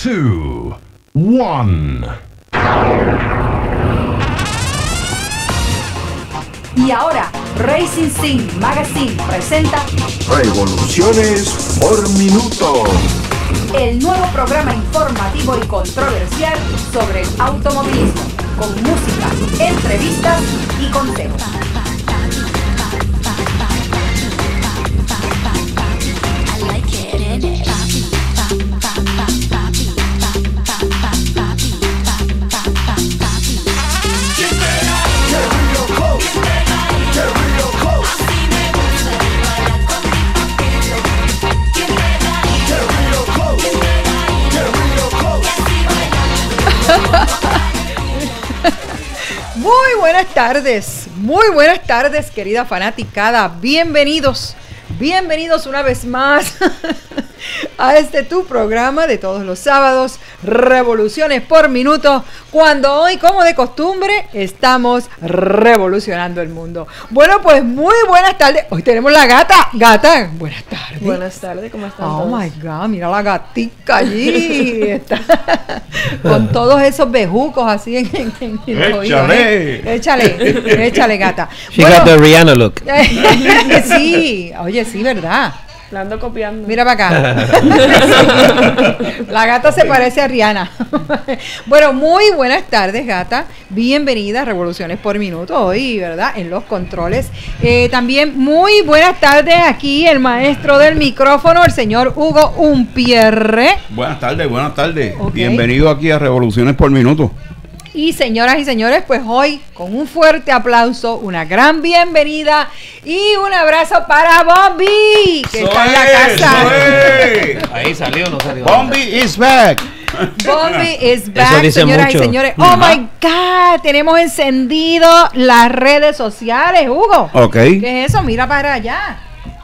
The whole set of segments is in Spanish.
2, 1. Y ahora, Racing Sim Magazine presenta Revoluciones por minuto. el nuevo programa informativo y controversial sobre el automovilismo, con música, entrevistas y consejos. Muy buenas tardes, querida fanaticada. Bienvenidos una vez más a este tu programa de todos los sábados, Revoluciones por Minuto, cuando hoy, como de costumbre, estamos revolucionando el mundo. Bueno, pues muy buenas tardes. Hoy tenemos la gata. Gata, buenas tardes. Buenas tardes, ¿cómo están Oh todos? my God, mira la gatica allí. Está con todos esos bejucos así en los oídos, ¿eh? Échale, gata. She got the Rihanna look. Sí, oye, sí, ¿verdad? La ando copiando. Mira para acá. La gata se parece a Rihanna. Bueno, muy buenas tardes, gata. Bienvenida a Revoluciones por Minuto hoy, ¿verdad? En los controles. También muy buenas tardes aquí el maestro del micrófono, el señor Hugo Umpierre. Buenas tardes. Ok. Bienvenido aquí a Revoluciones por Minuto. Y señoras y señores, pues hoy con un fuerte aplauso, una gran bienvenida y un abrazo para Bombi, que está en la casa. Ahí salió, no salió. Bombi is back. Bombi is back, Eso dice señoras mucho. y señores. Oh my God, tenemos encendido las redes sociales, Hugo. Ok. ¿Qué es eso? Mira para allá.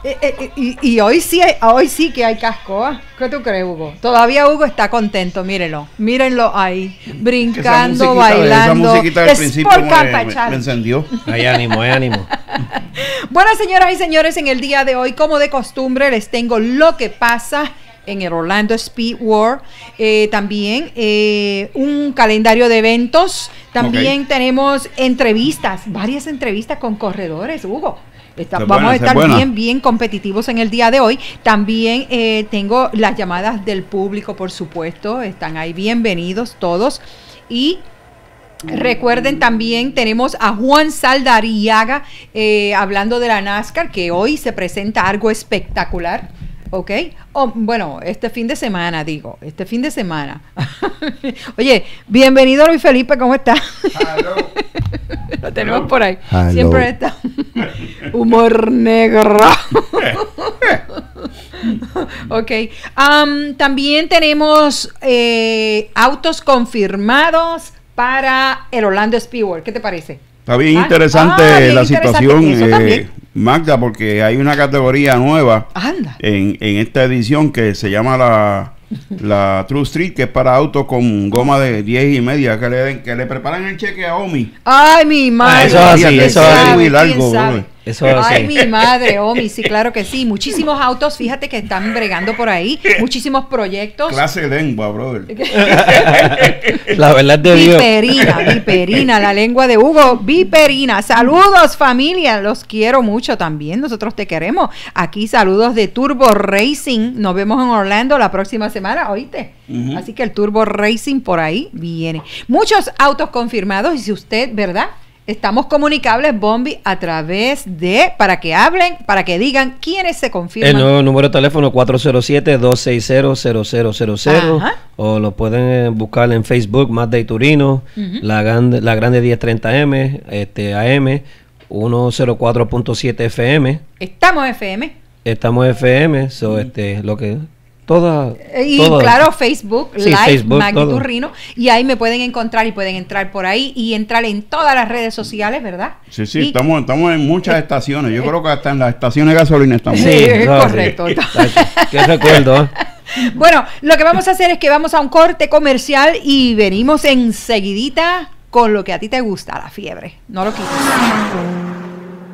Y hoy sí que hay cascoa. ¿Qué tú crees, Hugo? Todavía Hugo está contento, mírenlo ahí, brincando, bailando. Esa musiquita del Es principio por me campachar. encendió. Hay ánimo. Bueno, señoras y señores, en el día de hoy, como de costumbre, les tengo lo que pasa en el Orlando Speed War. También un calendario de eventos. También tenemos entrevistas, varias entrevistas con corredores, Hugo. Vamos a estar bien competitivos en el día de hoy. También tengo las llamadas del público, por supuesto. Están ahí, bienvenidos todos. Y recuerden también, tenemos a Juan Saldariaga hablando de la NASCAR, que hoy se presenta algo espectacular. ¿Ok? Bueno, este fin de semana. Oye, bienvenido Luis Felipe, ¿cómo estás? Lo tenemos por ahí. Hello. Siempre está humor negro. Ok. También tenemos autos confirmados para el Orlando Speedway. ¿Qué te parece? Está bien Bien interesante la interesante. situación, Eso también. Magda, porque hay una categoría nueva Anda. en esta edición que se llama la True Street, que es para autos con goma de 10 y media, que le preparan el cheque a Omi. Ay, mi madre. eso así, ¿Quién eso sabe? así. Muy ¿Quién largo, sabe? brother. Eso Ay, sí. mi madre, Omi, sí, claro que sí. Muchísimos autos, fíjate que están bregando por ahí. Muchísimos proyectos. Clase de lengua, brother. La verdad de Dios. Viperina, la lengua de Hugo, viperina. Saludos, familia, los quiero mucho también, nosotros te queremos. Aquí saludos de Turbo Racing, nos vemos en Orlando la próxima semana, ¿oíste? Así que el Turbo Racing por ahí viene. Muchos autos confirmados y si usted, ¿verdad? Estamos comunicables, Bombi, a través de, para que hablen, para que digan quiénes se confirman. El nuevo número de teléfono 407-260-0000 Ajá. o lo pueden buscar en Facebook, Mazda y Turino, la grande 1030M, AM, 104.7 FM. Estamos FM. Estamos FM, lo que Y todo. claro, Facebook, Sí, Live, Facebook, Magdi todo. Turrino, y ahí me pueden encontrar y pueden entrar por ahí y entrar en todas las redes sociales, ¿verdad? Sí, Y- estamos en muchas estaciones. Yo creo que hasta en las estaciones de gasolina estamos. Sí, es correcto. Qué recuerdo, ¿eh? Bueno, lo que vamos a hacer es que vamos a un corte comercial y venimos enseguidita con lo que a ti te gusta, la fiebre. No lo quites.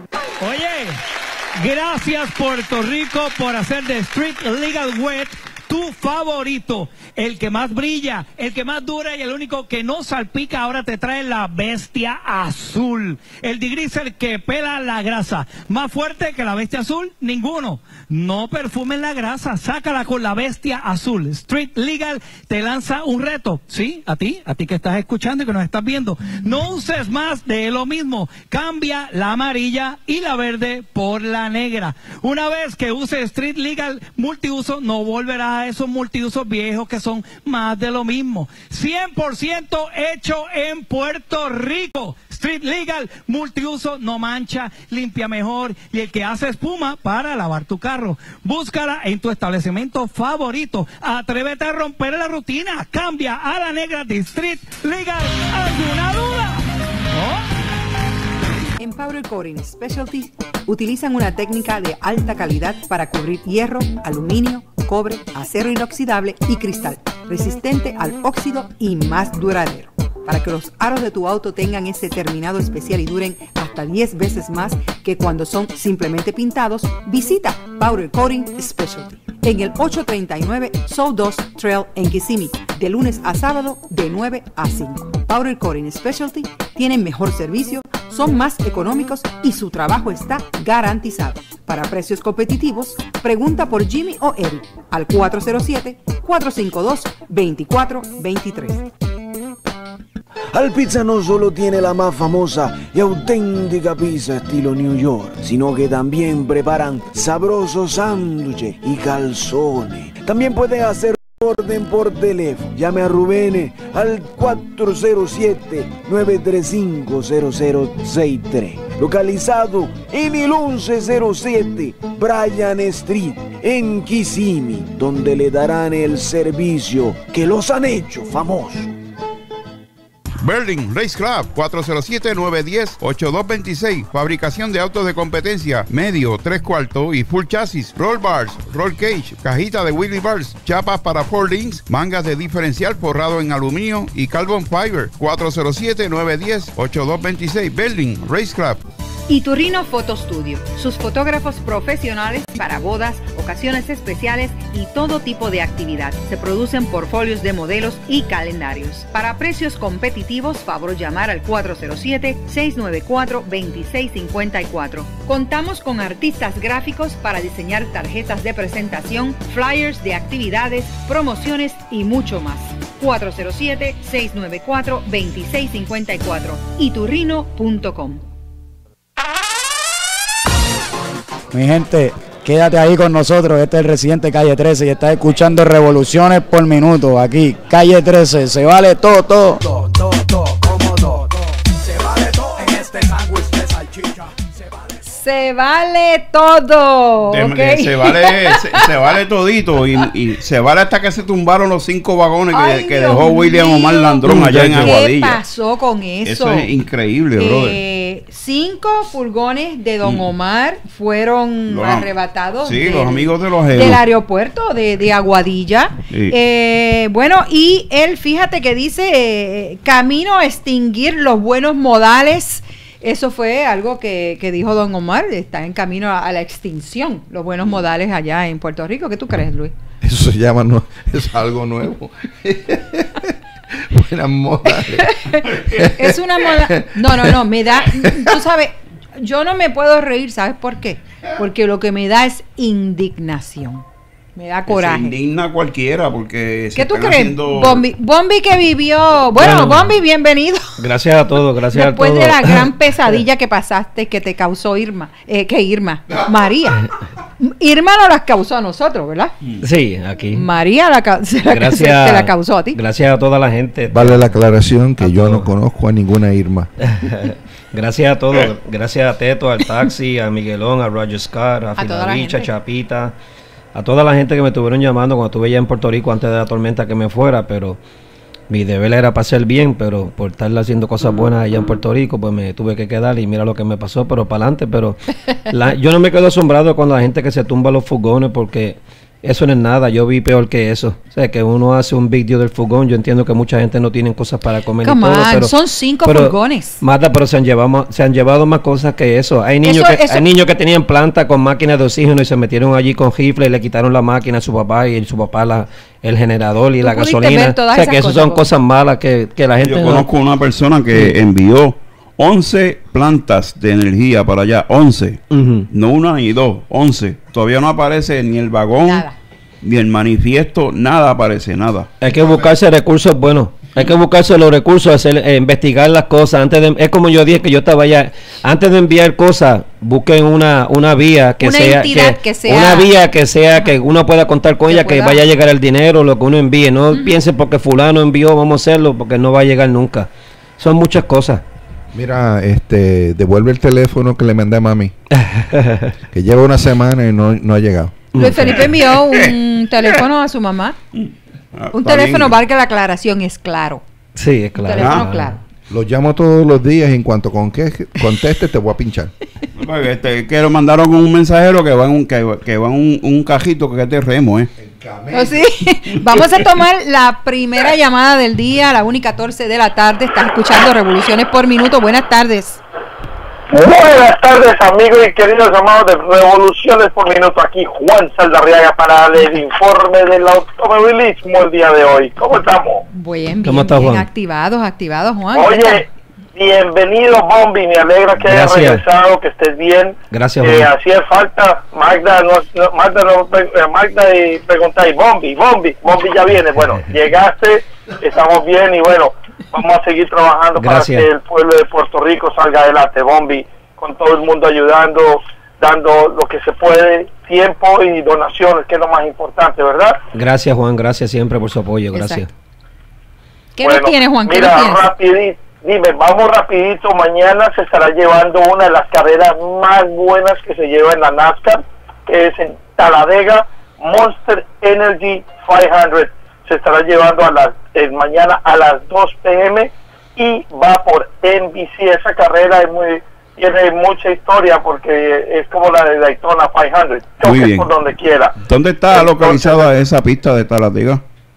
Oye, gracias Puerto Rico por hacer de Street Legal Web tu favorito, el que más brilla, el que más dura y el único que no salpica. Ahora te trae la Bestia Azul, el degreaser que pela la grasa. Más fuerte que la Bestia Azul, ninguno. No perfumen la grasa, sácala con la Bestia Azul. Street Legal te lanza un reto, ¿sí? A ti que estás escuchando y que nos estás viendo. No uses más de lo mismo. Cambia la amarilla y la verde por la negra. Una vez que uses Street Legal multiuso, no volverás a esos multiusos viejos que son más de lo mismo. 100% hecho en Puerto Rico. Street Legal multiuso, no mancha, limpia mejor y el que hace espuma para lavar tu carro. Búscala en tu establecimiento favorito. Atrévete a romper la rutina. Cambia a la negra de Street Legal. ¿Alguna duda? ¿Oh? En Powder Coating Specialty utilizan una técnica de alta calidad para cubrir hierro, aluminio, cobre, acero inoxidable y cristal, resistente al óxido y más duradero. Para que los aros de tu auto tengan ese terminado especial y duren hasta 10 veces más que cuando son simplemente pintados, visita Powder Coating Specialty en el 839 Sawdust Trail en Kissimmee, de lunes a sábado de 9 a 5. Powder Coating Specialty tienen mejor servicio, son más económicos y su trabajo está garantizado. Para precios competitivos, pregunta por Jimmy o Eric al 407-452-2423. Al Pizza no solo tiene la más famosa y auténtica pizza estilo New York, sino que también preparan sabrosos sándwiches y calzones. También puede hacer orden por teléfono. Llame a Rubén al 407-935-0063. Localizado en el 1107 Bryan Street en Kissimmee, donde le darán el servicio que los han hecho famosos. Berlin Race Club, 407-910-8226. Fabricación de autos de competencia, medio, 3/4 y full chasis. Roll bars, roll cage, cajita de wheelie bars, chapas para 4Links, mangas de diferencial forrado en aluminio y carbon fiber. 407-910-8226. Berlin Race Club. Iturrino Photo Studio, sus fotógrafos profesionales para bodas, ocasiones especiales y todo tipo de actividad. Se producen portfolios de modelos y calendarios. Para precios competitivos, favor llamar al 407-694-2654. Contamos con artistas gráficos para diseñar tarjetas de presentación, flyers de actividades, promociones y mucho más. 407-694-2654. iturrino.com. Mi gente, quédate ahí con nosotros. Este es el Residente Calle 13 y estás escuchando Revoluciones por Minuto. Aquí, Calle 13, se vale todo, todo. Todo, como todo. Se vale todo en este sándwich de salchicha. Se vale todo. Okay. Se vale todito y se vale hasta que se tumbaron los 5 vagones que dejó William Omar Landrón allá en Aguadilla. ¿Qué pasó con eso? Eso es increíble, brother. 5 furgones de Don Omar fueron arrebatados los amigos de los del aeropuerto de Aguadilla. Sí. Bueno, y él, fíjate que dice camino a extinguir los buenos modales. Eso fue algo que dijo Don Omar, está en camino a la extinción, los buenos modales allá en Puerto Rico. ¿Qué tú crees, Luis? Eso se llama, es algo nuevo. Buenas modales. Es una moda. No, me da, tú sabes, yo no me puedo reír, ¿sabes por qué? Porque lo que me da es indignación. Me da coraje. Se indigna a cualquiera porque ¿qué tú crees? Bombi que vivió. Bueno, Bombi, bienvenido. Gracias a todos, gracias a todos. Después de la gran pesadilla que pasaste, que te causó María. Irma no las causó a nosotros, ¿verdad? Sí, aquí. María te la causó a ti. Gracias a toda la gente. Vale la aclaración que yo no conozco a ninguna Irma. Gracias a todos. Gracias a Teto, al Taxi, a Miguelón, a Roger Scott, a Filavicha, Chapita. A toda la gente que me estuvieron llamando cuando estuve ya en Puerto Rico antes de la tormenta que me fuera, pero mi deber era para hacer bien, pero por estar haciendo cosas buenas allá en Puerto Rico, pues me tuve que quedar y mira lo que me pasó, pero para adelante. Pero yo no me quedo asombrado cuando la gente que se tumba los furgones, porque Eso no es nada, yo vi peor que eso. O sea, que uno hace un big deal del furgón. Yo entiendo que mucha gente no tiene cosas para comer y todo, pero son 5 furgones. Marta, pero se han llevado más cosas que eso. Hay niños hay niños que tenían planta con máquinas de oxígeno y se metieron allí con rifle y le quitaron la máquina a su papá y su papá el generador y la gasolina. O sea, que eso son cosas malas que la gente... Yo conozco una persona que envió 11 plantas de energía para allá, 11, no una ni dos, 11. Todavía no aparece ni el vagón, ni el manifiesto, nada aparece, nada. Hay que buscarse recursos buenos, hay que buscarse los recursos, investigar las cosas. Es como yo dije que yo estaba allá, antes de enviar cosas, busquen una vía que sea una vía que sea que uno pueda contar con ella, que vaya a llegar el dinero, lo que uno envíe. No piense porque fulano envió, vamos a hacerlo, porque no va a llegar nunca. Son muchas cosas. Mira, devuelve el teléfono que le mandé a mami. Que lleva una semana y no ha llegado. Luis Felipe envió un teléfono a su mamá. Un teléfono, valga la aclaración, es claro. Sí, es claro. Un teléfono claro. Lo llamo todos los días y en cuanto conteste te voy a pinchar. Que lo mandaron con un mensajero que va en un cajito que te remo, ¿Oh, sí? Vamos a tomar la primera llamada del día a la 1:14 de la tarde. Estás escuchando Revoluciones por Minuto. Buenas tardes. Buenas tardes, amigos y queridos amados de Revoluciones por Minuto. Aquí Juan Saldarriaga para el informe del automovilismo el día de hoy. ¿Cómo estamos? Bien, ¿Cómo estás, Juan? Activados, Juan. Oye, bienvenido, Bombi. Me alegra que hayas regresado, que estés bien. Gracias, Juan. Hacía falta. Magda y preguntáis, Bombi ya viene. Bueno, llegaste, estamos bien y bueno, vamos a seguir trabajando para que el pueblo de Puerto Rico salga adelante, Bombi, con todo el mundo ayudando, dando lo que se puede, tiempo y donaciones, que es lo más importante, ¿verdad? Gracias, Juan, gracias siempre por su apoyo, gracias. ¿Qué nos tienes, Juan? ¿Qué mira, nos tienes? Rapidito, vamos rapidito, mañana se estará llevando una de las carreras más buenas que se lleva en la NASCAR, que es en Talladega, Monster Energy 500. Se estará llevando mañana a las 2 p.m. y va por NBC. Esa carrera tiene mucha historia porque es como la de Daytona 500. Muy bien. Por donde quiera. ¿Dónde está localizada esa pista de Talladega?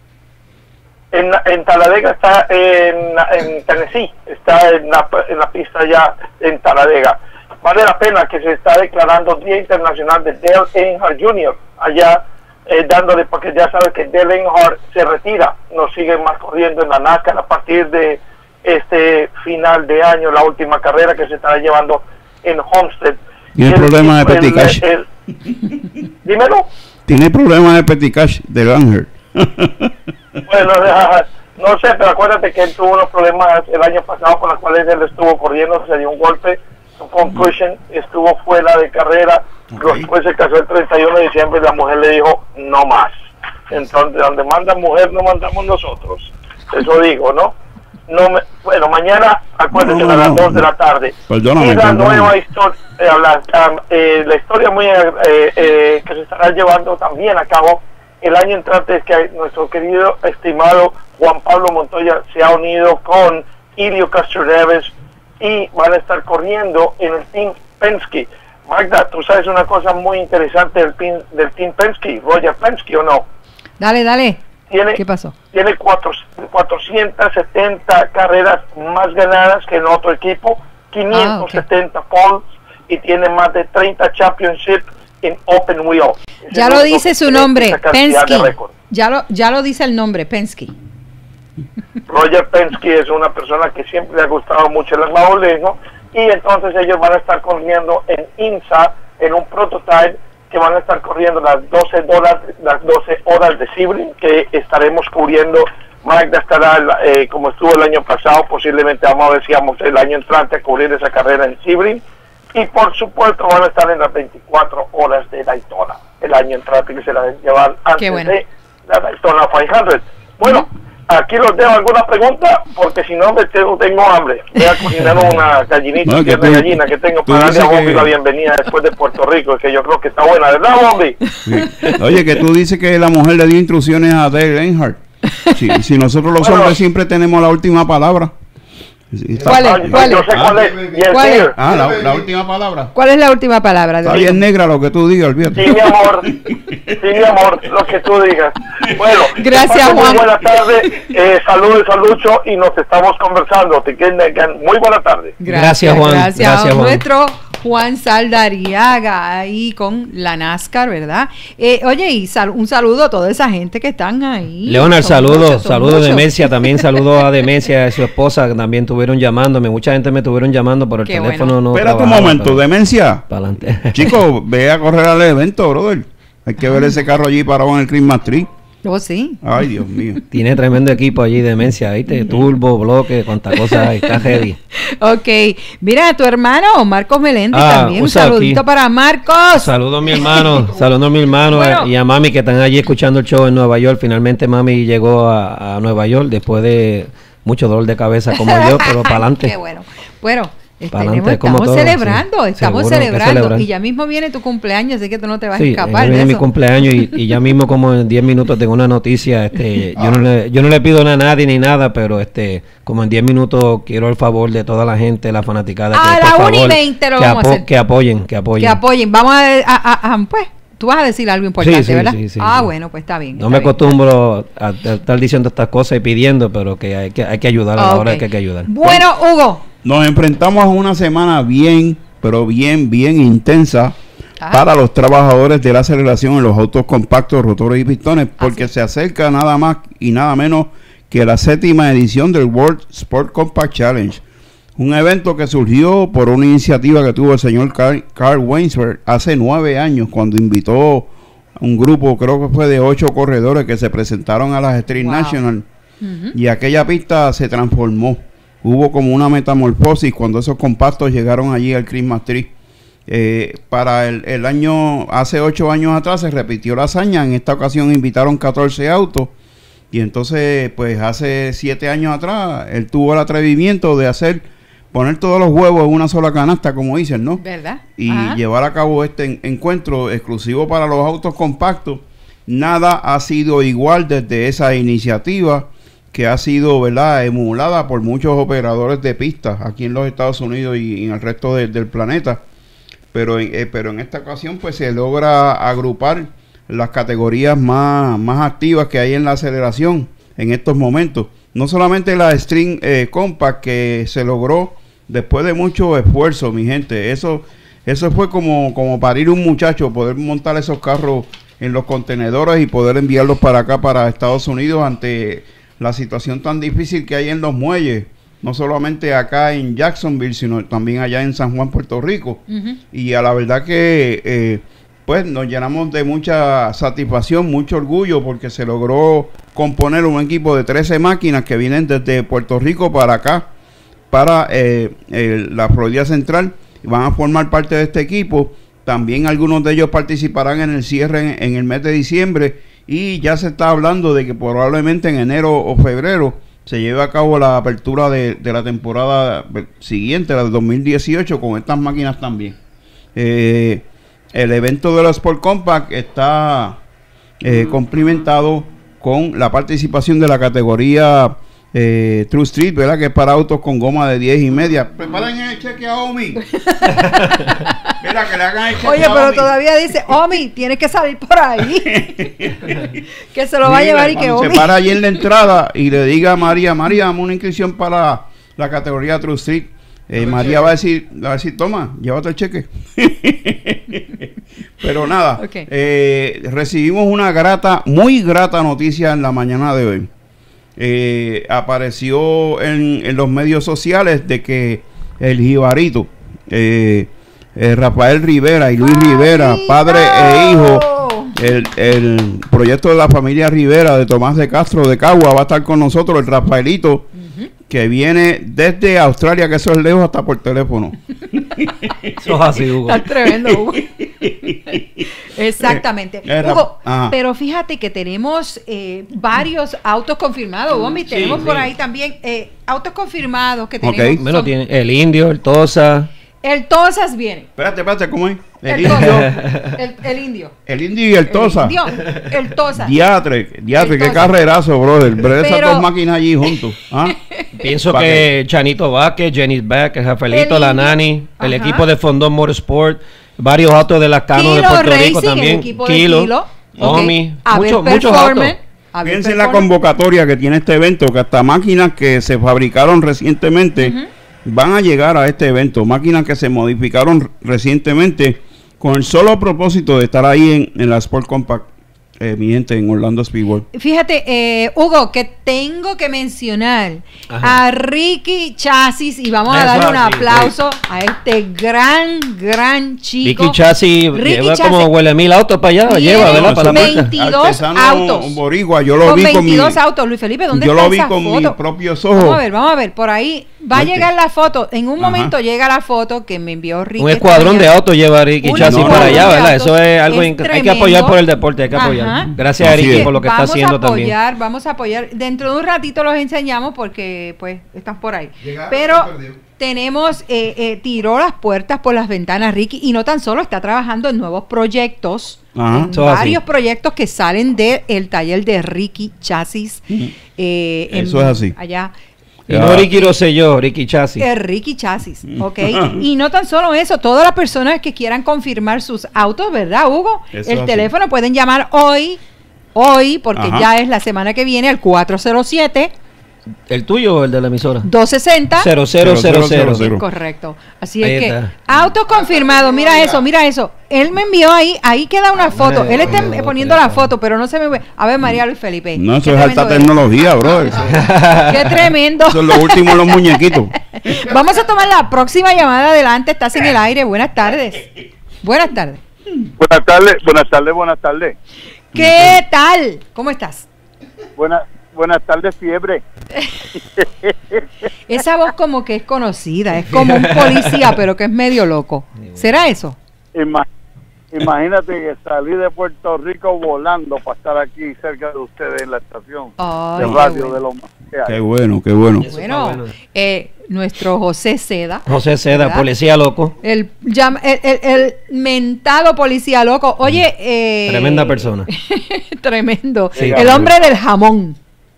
En Talladega está en Tennessee. Está en la pista ya en Talladega. Vale la pena que se está declarando Día Internacional de Dale Earnhardt Jr. allá. Dándole, porque ya sabes que Dale Earnhardt se retira, no sigue más corriendo en la NASCAR a partir de este final de año, la última carrera que se estará llevando en Homestead. ¿Tiene problemas de petty cash? Dímelo. ¿Tiene problemas de petty cash de Earnhardt? Bueno, no sé, pero acuérdate que él tuvo unos problemas el año pasado con los cuales él estuvo corriendo, se dio un golpe, un concussion, estuvo fuera de carrera. Después se casó el 31 de diciembre y la mujer le dijo no más. Entonces, donde manda mujer no mandamos nosotros. Eso digo, ¿no? Bueno, mañana acuérdense a las 2 de la tarde. Perdóname, y la nueva historia, la historia muy que se estará llevando también a cabo el año entrante, es que nuestro querido estimado Juan Pablo Montoya se ha unido con Helio Castroneves y van a estar corriendo en el Team Penske. Magda, tú sabes una cosa muy interesante del Team Penske, Roger Penske, ¿o no? Dale. ¿Qué pasó? Tiene 470 carreras más ganadas que en otro equipo, 570 poles y tiene más de 30 championships en Open Wheel. Ya lo dice su nombre, Penske. Ya lo dice el nombre, Penske. Roger Penske es una persona que siempre le ha gustado mucho el automovilismo y entonces ellos van a estar corriendo en IMSA en un prototype que van a estar corriendo las 12 horas de Sebring, que estaremos cubriendo. Magda estará como estuvo el año pasado, posiblemente vamos a ver si vamos el año entrante a cubrir esa carrera en Sebring, y por supuesto van a estar en las 24 horas de Daytona el año entrante, que se la llevan antes de la Daytona 500. Bueno, aquí los dejo. ¿Alguna pregunta? Porque si no tengo hambre. Voy a cocinar una gallinita, de gallina que tengo para darle a Bombi la bienvenida después de Puerto Rico, que yo creo que está buena, ¿verdad, Bombi? Sí. Oye, que tú dices que la mujer le dio instrucciones a Dale Earnhardt. Si nosotros los hombres siempre tenemos la última palabra. ¿Cuál es? ¿Cuál es? Yo sé cuál es. Yes, ¿Cuál es? dear. La última palabra. ¿Cuál es la última palabra? Está bien negra lo que tú digas, olvídate. Sí, mi amor. Sí, mi amor, lo que tú digas. Bueno, gracias, Juan. Juan. Muy buena tarde. Saludos, Lucho, y nos estamos conversando. Muy buena tarde. Gracias, Juan. Gracias, Juan. Nuestro Juan Saldariaga, ahí con la NASCAR, ¿verdad? Oye, y un saludo a toda esa gente que están ahí. Leonard, saludos a muchos. Demencia, también saludos a Demencia, a su esposa, que también estuvieron llamándome, mucha gente me estuvieron llamando, pero el Qué teléfono bueno. no Espérate un trabajaba, momento, pero- Demencia. para adelante. Chico, ve a correr al evento, brother. Hay que ver ese carro allí parado en el Christmas Tree. Oh, sí. Ay, Dios mío. Tiene tremendo equipo allí, Demencia, ¿viste? Turbo, bloque, cuántas cosas hay, está heavy. Ok, mira, tu hermano Marcos Meléndez también, un usa aquí. saludito para Marcos. Saludos a mi hermano, Bueno. y a mami que están allí escuchando el show en Nueva York. Finalmente mami llegó a Nueva York después de mucho dolor de cabeza como yo, pero para adelante. Qué bueno. Bueno, Pa'lante, como estamos todo, celebrando, sí. estamos Seguro que celebrando. celebrar. Y ya mismo viene tu cumpleaños, así que tú no te vas a Sí, escapar viene de mi eso. cumpleaños y ya mismo como en 10 minutos tengo una noticia. Yo no le pido nada a nadie ni nada, pero como en 10 minutos quiero el favor de toda la gente, la fanaticada. A que, la por 1:20 lo que vamos a hacer. Que apoyen. Que apoyen. Vamos pues, tú vas a decir algo importante, Sí, sí, ¿verdad? sí, sí, ah, sí. bueno, pues está bien. No está me bien. acostumbro a estar diciendo estas cosas y pidiendo, pero que hay que ayudar a la hora Ok. que hay que ayudar. Bueno, Hugo. Nos enfrentamos a una semana bien, pero bien intensa para los trabajadores de la aceleración en los autos compactos, rotores y pistones, porque se acerca nada más y nada menos que la 7ª edición del World Sport Compact Challenge. Un evento que surgió por una iniciativa que tuvo el señor Carl Weinsberg hace 9 años, cuando invitó a un grupo, creo que fue de 8 corredores que se presentaron a las Street National, y aquella pista se transformó. Hubo como una metamorfosis cuando esos compactos llegaron allí al Christmas Tree. Para el año, hace 8 años atrás se repitió la hazaña. En esta ocasión invitaron 14 autos. Y entonces, pues hace 7 años atrás, él tuvo el atrevimiento de poner todos los huevos en una sola canasta, como dicen, ¿no? ¿Verdad? Y Ajá. llevar a cabo este encuentro exclusivo para los autos compactos. Nada ha sido igual desde esa iniciativa, que ha sido, ¿verdad?, emulada por muchos operadores de pistas aquí en los Estados Unidos y en el resto del planeta. Pero en esta ocasión pues se logra agrupar las categorías más activas que hay en la aceleración en estos momentos. No solamente la String Compact, que se logró después de mucho esfuerzo, mi gente. Eso fue como parir un muchacho, poder montar esos carros en los contenedores y poder enviarlos para acá, para Estados Unidos, ante la situación tan difícil que hay en los muelles, no solamente acá en Jacksonville, sino también allá en San Juan, Puerto Rico. Y a la verdad que pues nos llenamos de mucha satisfacción, mucho orgullo, porque se logró componer un equipo de 13 máquinas que vienen desde Puerto Rico para acá, para la Florida Central, y van a formar parte de este equipo. También algunos de ellos participarán en el cierre en el mes de diciembre, y ya se está hablando de que probablemente en enero o febrero se lleve a cabo la apertura de la temporada siguiente, la de 2018, con estas máquinas también. El evento de la Sport Compact está complementado con la participación de la categoría True Street, ¿verdad?, que es para autos con goma de 10 y media. Preparen el cheque a Omi. Mira, que le hagan el cheque. Oye, a pero Omi. todavía dice, Omi, tienes que salir por ahí. Que se lo va a llevar y que Cuando Omi. se para allí en la entrada y le diga a María, dame una inscripción para la categoría True Street. María va a decir, toma, llévate el cheque. Pero nada, Ok. recibimos una muy grata noticia en la mañana de hoy. Apareció en los medios sociales de que el jibarito, Rafael Rivera y Luis Rivera, padre e hijo, el proyecto de la familia Rivera de Tomás de Castro de Cagua, va a estar con nosotros, el Rafaelito, que viene desde Australia, que eso es lejos, hasta por teléfono. Eso es así, Hugo. Está tremendo, Hugo. Exactamente. Hugo, ajá. pero fíjate que tenemos varios autos confirmados, Omi. Tenemos por ahí también autos confirmados que tenemos. Bueno, tiene el Indio, el Tosa. El Tosas viene. Espérate, ¿cómo es? El indio. El indio. El indio y el Tosa. El Tosa. Diatre, qué carrerazo, brother. Pero esas dos máquinas allí juntos. ¿Ah? Pienso que Chanito Vázquez, Jenny Beck, el Rafaelito, la Nani, el equipo de Fondón Motorsport, varios autos de la Cano de Puerto Rico también. Kilo, Omi, muchos autos. Piensen en la convocatoria que tiene este evento, que hasta máquinas que se fabricaron recientemente van a llegar a este evento. Máquinas que se modificaron recientemente con el solo propósito de estar ahí en la Sport Compact, mi gente, en Orlando Speedway. Fíjate, Hugo, que tengo que mencionar a Ricky Chasis y vamos a darle un aplauso a este gran chico. Ricky Chasis lleva como huele 1000 autos para allá, ¿verdad? Para 22 autos. Un boricua, yo lo vi con 22 autos, Luis Felipe, ¿dónde yo está lo vi esa con foto? mis propios ojos. Vamos a ver, por ahí va a llegar la foto. En un momento llega la foto que me envió Ricky. Un escuadrón de autos lleva Ricky Chasis para allá, ¿verdad? Eso es algo hay que apoyar por el deporte, hay que apoyar. Gracias a Ricky por lo que está haciendo también. Vamos a apoyar. Dentro de un ratito los enseñamos porque pues están por ahí. Pero tenemos, tiró las puertas por las ventanas Ricky y no tan solo está trabajando en nuevos proyectos. Varios proyectos que salen del taller de Ricky Chasis. Eso es así. Allá. Y no Ricky Rosselló, Ricky Chasis. Ricky Chasis, ok. Y no tan solo eso, todas las personas que quieran confirmar sus autos, ¿verdad, Hugo? El teléfono pueden llamar hoy, porque ya es la semana que viene, al 407. ¿El tuyo o el de la emisora? 260-0000. Correcto. Así es que, auto confirmado, mira eso. Él me envió ahí queda una foto. Él está poniendo la foto, pero no se me ve. A ver, María Luis Felipe. No, eso es alta tecnología, bro. Qué tremendo. Eso es lo último en los muñequitos. Vamos a tomar la próxima llamada adelante. Estás en el aire. Buenas tardes. Buenas tardes. Buenas tardes. ¿Qué tal? ¿Cómo estás? Buenas tardes, fiebre. Esa voz como que es conocida, es como un policía, pero que es medio loco. ¿Será eso? Imagínate que salí de Puerto Rico volando para estar aquí cerca de ustedes en la estación de radio de Loma. Qué bueno. Bueno, nuestro José Seda. ¿verdad? Policía loco. El mentado policía loco. Oye, tremenda persona. Tremendo. Sí, el hombre del jamón.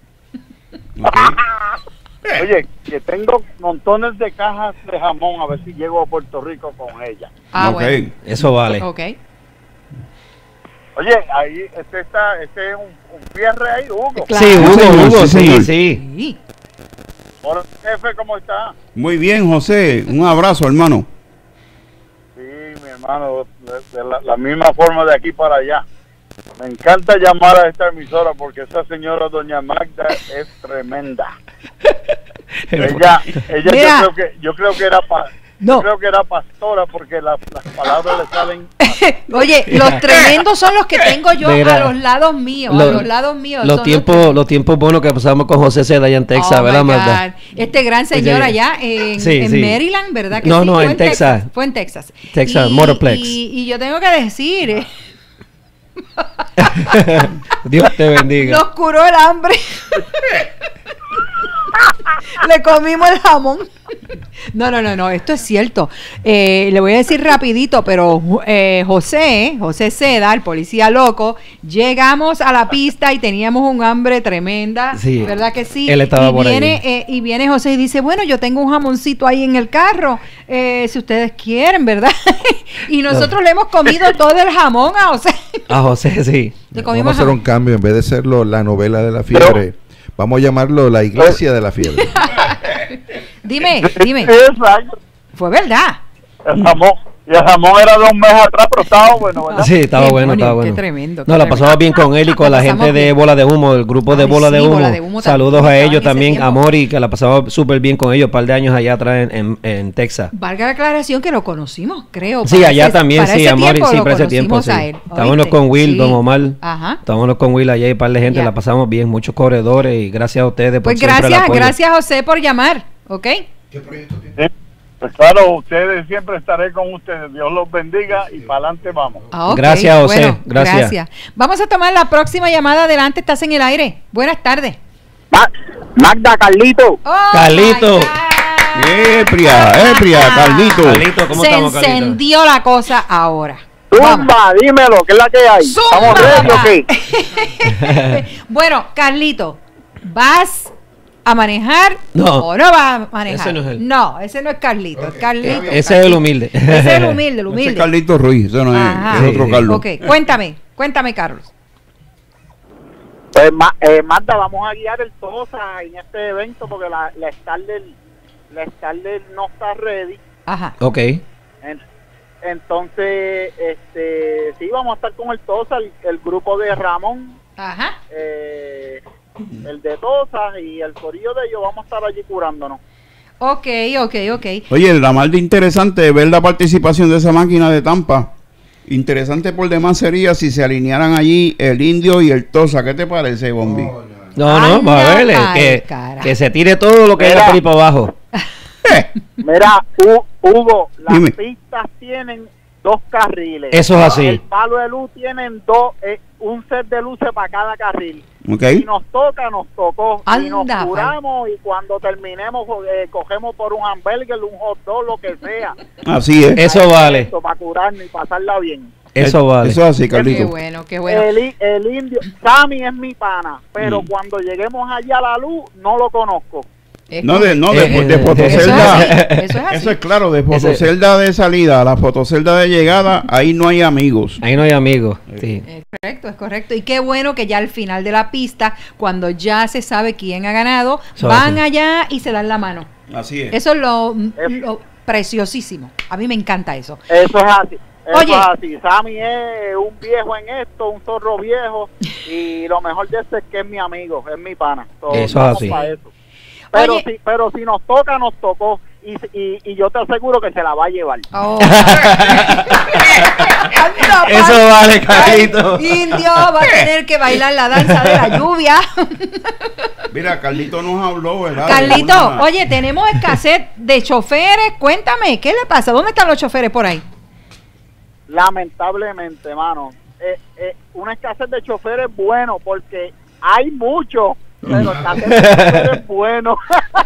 Oye, que tengo montones de cajas de jamón, a ver si llego a Puerto Rico con ella. Bueno. Eso vale. Okay. Oye, ahí este es un cierre ahí, Hugo. Claro. Sí, Hugo, sí. Hola, jefe, ¿cómo está? Muy bien, José. Un abrazo, hermano. Sí, mi hermano, de la misma forma de aquí para allá. Me encanta llamar a esta emisora porque esa señora doña Magda es tremenda. ella yo creo que era pastora porque las palabras le salen. Oye, los tremendos son los que tengo yo. Mira, a los lados míos. Los tiempos buenos que pasamos con José Seda allá en Texas, ¿verdad, Magda? Este gran señor allá en Maryland, ¿verdad? Que no, en Texas. Fue en Texas. Texas, Motorplex. Y yo tengo que decir, Dios te bendiga. Nos curó el hambre. Le comimos el jamón. No, esto es cierto. Le voy a decir rapidito, pero José Seda, el policía loco, llegamos a la pista y teníamos un hambre tremenda, sí, ¿verdad que sí? Él estaba por ahí. Y viene José y dice, bueno, yo tengo un jamoncito ahí en el carro, si ustedes quieren, ¿verdad? Y nosotros le hemos comido todo el jamón a José. A José, sí. Vamos a hacer un cambio, en vez de serlo la novela de la fiebre, vamos a llamarlo la iglesia de la fiebre. Dime. Fue verdad. El jamón era de un mes atrás, pero estaba bueno, ¿verdad? Sí, estaba bueno. Qué tremendo. No, la pasamos bien con él y con la gente de Bola de Humo, el grupo de Bola de Humo. Saludos a ellos también, a Mori, que la pasamos súper bien con ellos, un par de años allá atrás en Texas. Valga la aclaración que lo conocimos, creo. Sí, allá también, sí, a Mori, sí, para ese tiempo, sí. Estábamos con Will, Don Omar. Estábamos con Will allá y un par de gente, la pasamos bien, muchos corredores y gracias a ustedes por siempre el apoyo. Pues gracias José por llamar, ¿ok? ¿Qué proyecto tiene? Pues claro, ustedes siempre estaré con ustedes. Dios los bendiga y para adelante vamos. Okay. Gracias, José. Bueno, gracias. Vamos a tomar la próxima llamada. Adelante, estás en el aire. Buenas tardes. Magda, Carlito. Oh, Carlito. Epria, Carlito. Carlito, ¿cómo Se estamos, Carlito? encendió la cosa ahora. Zumba, dímelo, ¿qué es la que hay? Zumba, ¿Estamos ready papá. o qué? Bueno, Carlito, ¿vas a manejar No. o no vas a manejar? Ese no es él. No, ese no es Carlito. Es Carlito. Ese es el humilde. Ese es el humilde, el Ese humilde. es Carlito Ruiz, ese no es, Ajá. es otro Carlos. Ok, cuéntame, Carlos. Pues Magda, vamos a guiar el TOSA en este evento porque la Starler no está ready. Ajá. Ok. Entonces, sí, vamos a estar con el TOSA, el grupo de Ramón, Ajá. el de TOSA y el corillo de ellos, vamos a estar allí curándonos. Ok. Oye, la más de interesante ver la participación de esa máquina de Tampa. Interesante por demás sería si se alinearan allí el Indio y el Tosa. ¿Qué te parece, Bombi? No, vamos a verle. Que se tire todo lo que Mira. haya por ahí para abajo. Mira, Hugo, las Dime. pistas tienen 2 carriles. Eso es así. El palo de luz tienen un set de luces para cada carril. Ok. Si nos toca, nos tocó. Y nos Anda, curamos y cuando terminemos cogemos por un hamburger, un hot dog, lo que sea. Así es. Eso vale. Para curarnos y pasarla bien. Eso vale. Eso es así, Qué Carlito. bueno. El indio, Sammy es mi pana, pero cuando lleguemos allá a la luz, no lo conozco. De fotocelda. Eso es así. Eso es claro, de fotocelda de salida a la fotocelda de llegada, ahí no hay amigos. Ahí no hay amigos. Sí. Es correcto. Y qué bueno que ya al final de la pista, cuando ya se sabe quién ha ganado, Eso van así. allá y se dan la mano. Así es. Eso es lo preciosísimo. A mí me encanta eso. Eso es así. Oye. Eso es así. Sammy es un viejo en esto, un zorro viejo, y lo mejor de eso es que es mi amigo, es mi pana. So, Eso es vamos así. pa' eso. Pero, Oye. pero si nos toca, nos tocó. Y yo te aseguro que se la va a llevar. Oh. Eso vale, Carlito. Indio va a tener que bailar la danza de la lluvia. Mira, Carlito nos habló, ¿verdad? Carlito, oye, tenemos escasez de choferes. Cuéntame, ¿qué le pasa? ¿Dónde están los choferes por ahí? Lamentablemente, mano. Una escasez de choferes bueno porque hay muchos, pero escasez de choferes bueno.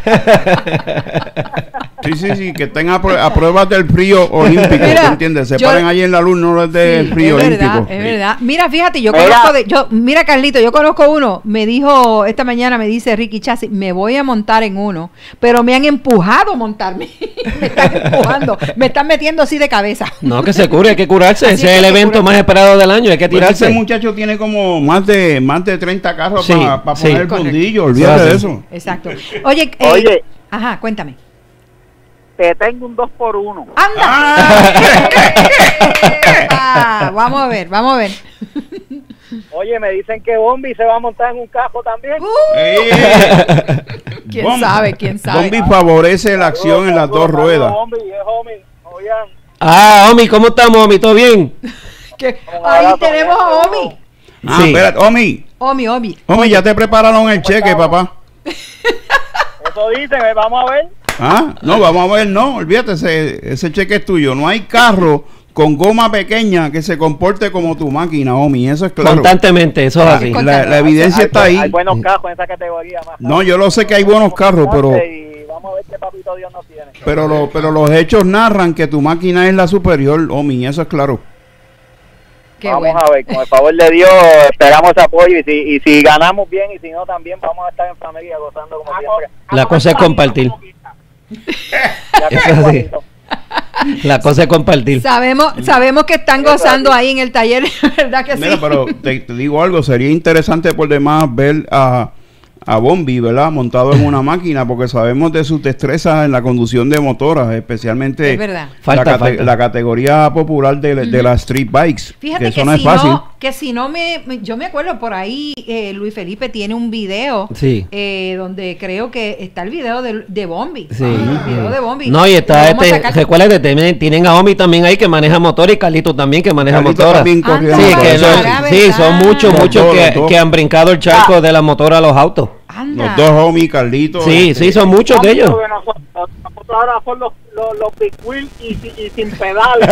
Sí, que estén a pruebas del frío olímpico, Mira, ¿tú entiendes? Se yo- paren ahí en la luz, no es del Sí, frío es olímpico. verdad, es verdad. Mira, fíjate, Mira. mira, Carlito, yo conozco uno, me dijo esta mañana, me dice Ricky Chassi, me voy a montar en uno, pero me han empujado a montarme. Me están empujando, me están metiendo así de cabeza. No, que se cure, hay que curarse. Así Ese es es el que se evento cure. más esperado del año, hay que Pues tirarse. ese muchacho tiene como más de 30 carros Sí, para sí. poner el Correcto. bondillo, olvídate de Sí. eso. Exacto. Oye, Oye. Ajá, cuéntame. Te tengo un 2x1. ¡Anda! Epa, vamos a ver. Oye, me dicen que Bombi se va a montar en un cajo también. ¿Quién sabe? Bombi favorece la acción en las dos ruedas. Bombi, es homie. Oigan, Omi, ¿cómo estamos, Omi? ¿Todo bien? Ahí tenemos a Omi. Ah, espérate, Omi, Omi. ya te prepararon el cheque, papá. eso dicen, vamos a ver. Ah, no, vamos a ver, no, olvídate, ese cheque es tuyo. No hay carro con goma pequeña que se comporte como tu máquina, Omi, eso es claro. Constantemente, eso es así. La evidencia está ahí. Hay buenos cajos en esa categoría. Más No, yo lo sé que hay buenos carros, pero Y vamos a ver qué papito Dios nos tiene. pero los hechos narran que tu máquina es la superior, Omi, eso es claro. Vamos a ver, con el favor de Dios, esperamos ese apoyo y si ganamos bien y si no también vamos a estar en familia gozando como siempre. La cosa es compartir. Eso es así. La cosa es compartir. Sabemos que están gozando ahí en el taller, ¿verdad que Mira, sí? pero te digo algo, sería interesante por demás ver a Bombi, ¿verdad? Montado en una máquina, porque sabemos de sus destrezas en la conducción de motoras, especialmente Es verdad. Falta. la categoría popular de las street bikes. Fíjate que que, eso no es fácil. si no yo me acuerdo por ahí, Luis Felipe tiene un video Sí. donde creo que está el video de Bombi. Sí. El video de Bombi. No, y está Lo vamos a sacar. recuerden, tienen a Omi también ahí que maneja motor y Carlito también que maneja Carlito motora. también corrió Sí, motor. que Eso no- es. sí, son muchos Los dos, los dos. que han brincado el charco de la motora a los autos. Los dos homies, Carlitos. Sí, sí, son muchos de ellos. Nosotros nosotros ahora son los big wheel y sin pedales.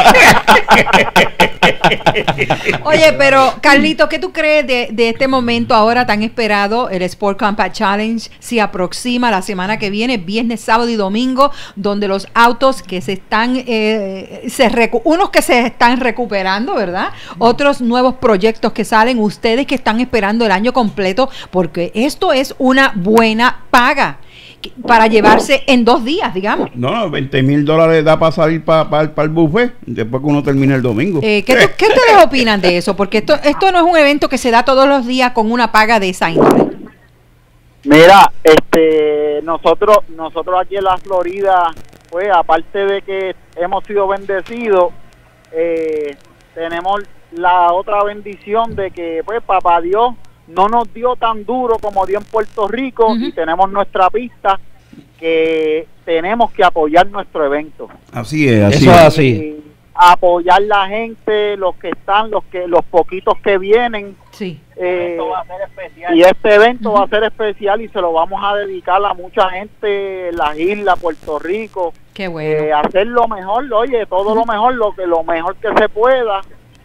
Oye, pero Carlito, ¿qué tú crees de este momento ahora tan esperado? El Sport Compact Challenge se aproxima la semana que viene, viernes, sábado y domingo, donde los autos que se están, unos que se están recuperando, ¿verdad? Otros nuevos proyectos que salen, ustedes que están esperando el año completo, porque esto es una buena paga para llevarse en 2 días, digamos. No, $20,000 da para salir para el buffet después que uno termine el domingo. ¿Qué ustedes opinan de eso? Porque esto no es un evento que se da todos los días con una paga de esa índole. Mira, nosotros aquí en la Florida, pues aparte de que hemos sido bendecidos, tenemos la otra bendición de que pues papá Dios no nos dio tan duro como dio en Puerto Rico, y tenemos nuestra pista que tenemos que apoyar nuestro evento. Así es, así es. Así. Apoyar la gente, los que están, los poquitos que vienen. Sí. Esto va a ser especial. Y este evento va a ser especial y se lo vamos a dedicar a mucha gente en las islas, Puerto Rico. Qué bueno. Hacer lo mejor, oye, todo lo mejor, lo mejor que se pueda.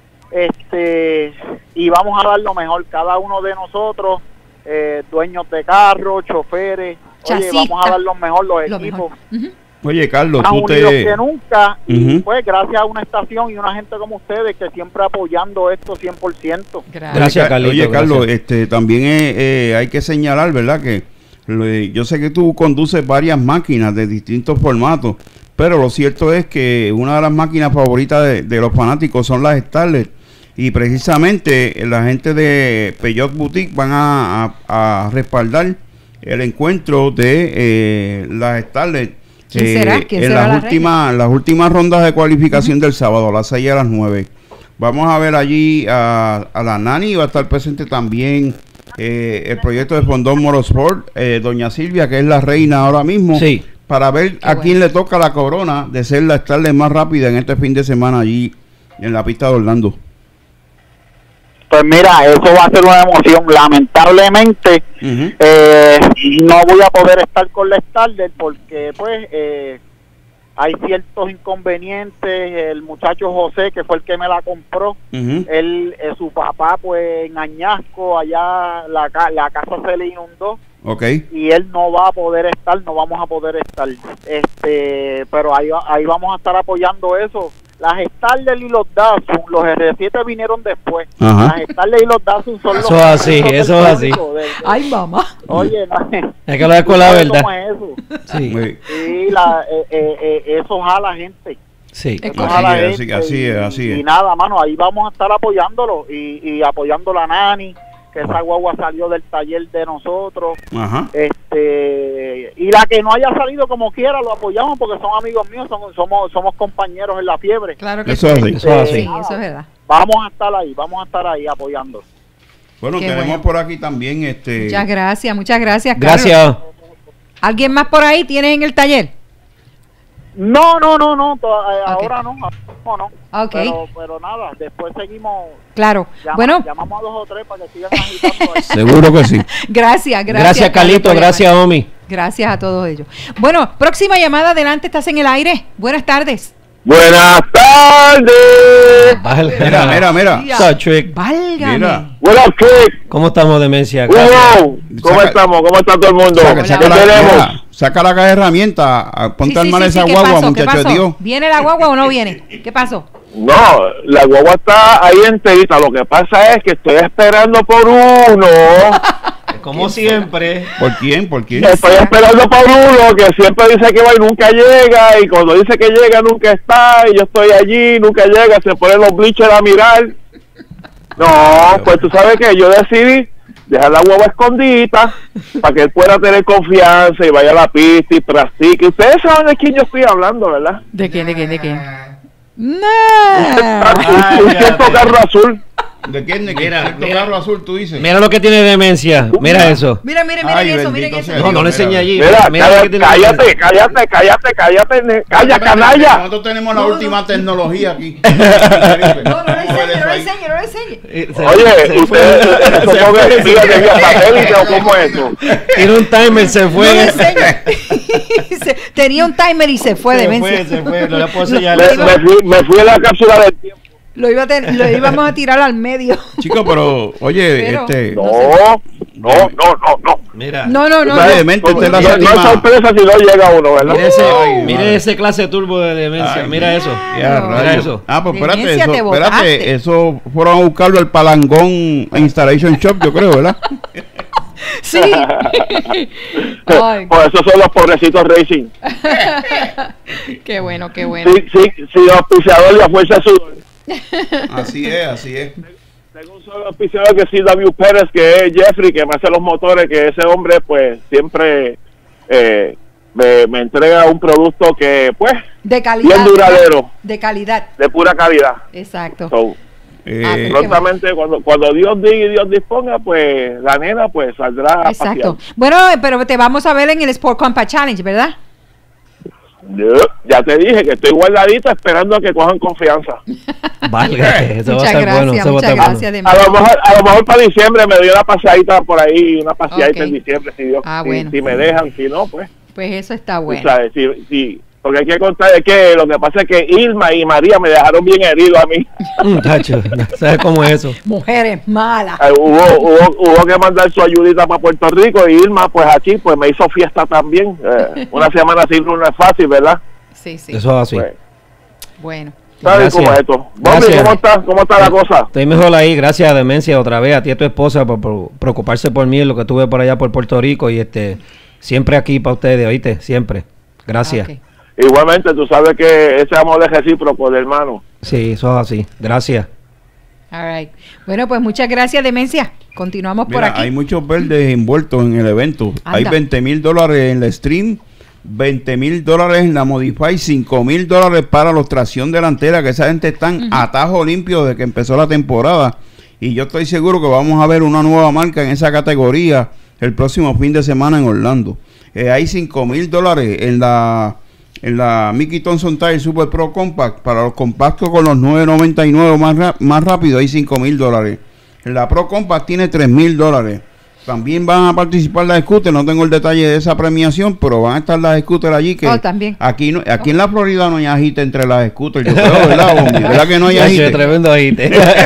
Y vamos a dar lo mejor, cada uno de nosotros, dueños de carros, choferes, oye, vamos a dar lo mejor, los equipos. Oye, Carlos, más tú unidos que nunca, y pues gracias a una estación y una gente como ustedes que siempre apoyando esto 100%. Gracias, Carlito. Oye, Carlos, también hay que señalar, ¿verdad? Que yo sé que tú conduces varias máquinas de distintos formatos, pero lo cierto es que una de las máquinas favoritas de los fanáticos son las Starlet. Y precisamente la gente de Peugeot Boutique van a respaldar el encuentro de las Starlet. ¿Quién será? ¿Quién en será las últimas rondas de cualificación del sábado, a las 6 y a las 9. Vamos a ver allí a la Nani, va a estar presente también el proyecto de Fondón Motorsport, doña Silvia, que es la reina ahora mismo, sí, para ver quién le toca la corona de ser la Starlet más rápida en este fin de semana allí en la pista de Orlando. Pues mira, eso va a ser una emoción. Lamentablemente, no voy a poder estar con la Starlet porque, pues, hay ciertos inconvenientes. El muchacho José, que fue el que me la compró, su papá, pues, en Añasco, allá la casa se le inundó. Okay. Y él no va a poder estar, no vamos a poder estar. Pero ahí vamos a estar apoyando eso. Las Starlet y los Datsun, los R7 vinieron después. Ajá. Las Starlet y los Datsun son eso los así, eso es así. Ay, mamá. Oye, hay que hablar con la verdad. ¿Cómo es eso? Sí. Sí, eso jala gente. Sí. Así es. Y nada, mano, ahí vamos a estar apoyándolo y apoyando la Nani, que esa guagua salió del taller de nosotros. Ajá. Y la que no haya salido como quiera lo apoyamos porque son amigos míos, somos compañeros en la fiebre. Claro que eso sí. Es así. Eso es así. Eso es verdad. Vamos a estar ahí apoyando. Bueno, Qué tenemos bueno. por aquí también Muchas gracias, Carlos. Gracias. ¿Alguien más por ahí tienes en el taller? No, ahora no. Okay. Pero nada, después seguimos. Claro. Llamamos a 2 o 3 para que sigan agitando ahí. Seguro que sí. Gracias, Carlito, por gracias, llamar. Omi. Gracias a todos ellos. Bueno, próxima llamada, adelante, estás en el aire. Buenas tardes. Buenas tardes. Mira. Válgame. Mira. Buenas tardes. ¿Cómo estamos, Demencia? ¿Cómo estamos? ¿Cómo está todo el mundo? Saca la caja de herramientas, ponte al mal esa guagua, muchachos, Dios. ¿Viene la guagua o no viene? ¿Qué pasó? No, la guagua está ahí enterita. Lo que pasa es que estoy esperando por uno. Como siempre. ¿Por quién? Estoy esperando por uno que siempre dice que va y nunca llega. Y cuando dice que llega, nunca está. Y yo estoy allí, nunca llega. Se ponen los bleachers a mirar. No, pues tú sabes que yo decidí dejar la guagua escondida para que él pueda tener confianza y vaya a la pista y practique. Ustedes saben de quién yo estoy hablando, ¿verdad? ¿De quién? No. Un cierto carro azul. ¿De quién? ¿De Mira, cierto mira. carro azul tú dices? Mira lo que tiene demencia. Mira eso. Mira Ay, eso, bendito miren sea eso. No, no le Dios, enseñé allí. Mira, Mira lo que tiene cállate, calla, canalla. Nosotros tenemos la última tecnología aquí. No lo enseñe. Oye, ustedes, ¿eso fue vía de vía satélite o cómo es eso? Tiene un timer, se fue. No lo enseñe. Tenía un timer y se fue, demencia. Se fue. No le puedo enseñar Me eso. fui a la cápsula del tiempo. Lo íbamos a tirar al medio. Chico, pero, oye, Pero, No. Mira. No. Brevemente, esta es la No es séptima. sorpresa si no llega uno, ¿verdad? Mire ese clase turbo de demencia. Ay, mira eso. Ya, Mira rayos. eso. Ah, pues Demencia, te botaste. espérate, eso fueron a buscarlo al Palangón Installation Shop, yo creo, ¿verdad? Sí. Ay, Por eso son los pobrecitos racing. qué bueno. Sí, auspiciador de Fuerza Sudor. Así es. Tengo un solo auspiciador que es C.W. Pérez, que es Jeffrey, que me hace los motores, que ese hombre pues siempre me entrega un producto que pues de calidad. bien duradero, De calidad. de pura calidad. Exacto. So, Eh, prontamente cuando Dios diga y Dios disponga, pues la nena pues saldrá a Exacto. pasear. Bueno, pero te vamos a ver en el Sport Compact Challenge, ¿verdad? Ya te dije que estoy guardadito esperando a que cojan confianza. Válgate, eso va a Muchas estar bueno. gracias, Eso va a muchas estar bueno. gracias. A lo mejor para diciembre me doy una paseadita por ahí, una paseadita Ok. en diciembre, si Dios, Bueno. si me dejan, si no, pues. Pues eso está Tú bueno. sabes, sí, porque hay que contar es que lo que pasa es que Irma y María me dejaron bien herido a mí. Muchacho, ¿sabes cómo es eso? Mujeres malas. Hubo que mandar su ayudita para Puerto Rico y Irma pues aquí pues me hizo fiesta también. Una semana sin no es fácil, ¿verdad? Sí. Eso es así. Pues, Bueno. ¿sabes Gracias. cómo es esto? Bobby, Gracias. ¿cómo está la cosa? Estoy mejor ahí, gracias a Demencia otra vez, a ti y a tu esposa por preocuparse por mí en lo que tuve por allá por Puerto Rico y siempre aquí para ustedes, ¿oíste? Siempre. Gracias. Ok. Igualmente, tú sabes que ese amor es recíproco de hermano. Sí, eso es así. Gracias. All right. Bueno, pues muchas gracias, Demencia. Continuamos por Mira, aquí. hay muchos verdes envueltos en el evento. Anda. Hay $20,000 en la Stream, $20,000 en la Modify, $5,000 para los tracción delantera, que esa gente están a tajo limpio desde que empezó la temporada. Y yo estoy seguro que vamos a ver una nueva marca en esa categoría el próximo fin de semana en Orlando. Hay $5,000 en la Mickey Thompson Tire Super Pro Compact. Para los compactos con los 999 más rápido hay $5,000. En la Pro Compact tiene $3,000. También van a participar las scooters, no tengo el detalle de esa premiación, pero van a estar las scooters allí que también. aquí en la Florida no hay agite entre las scooters, yo creo, ¿verdad, hombre? ¿Verdad que no hay Chacho, agite? tremendo agite.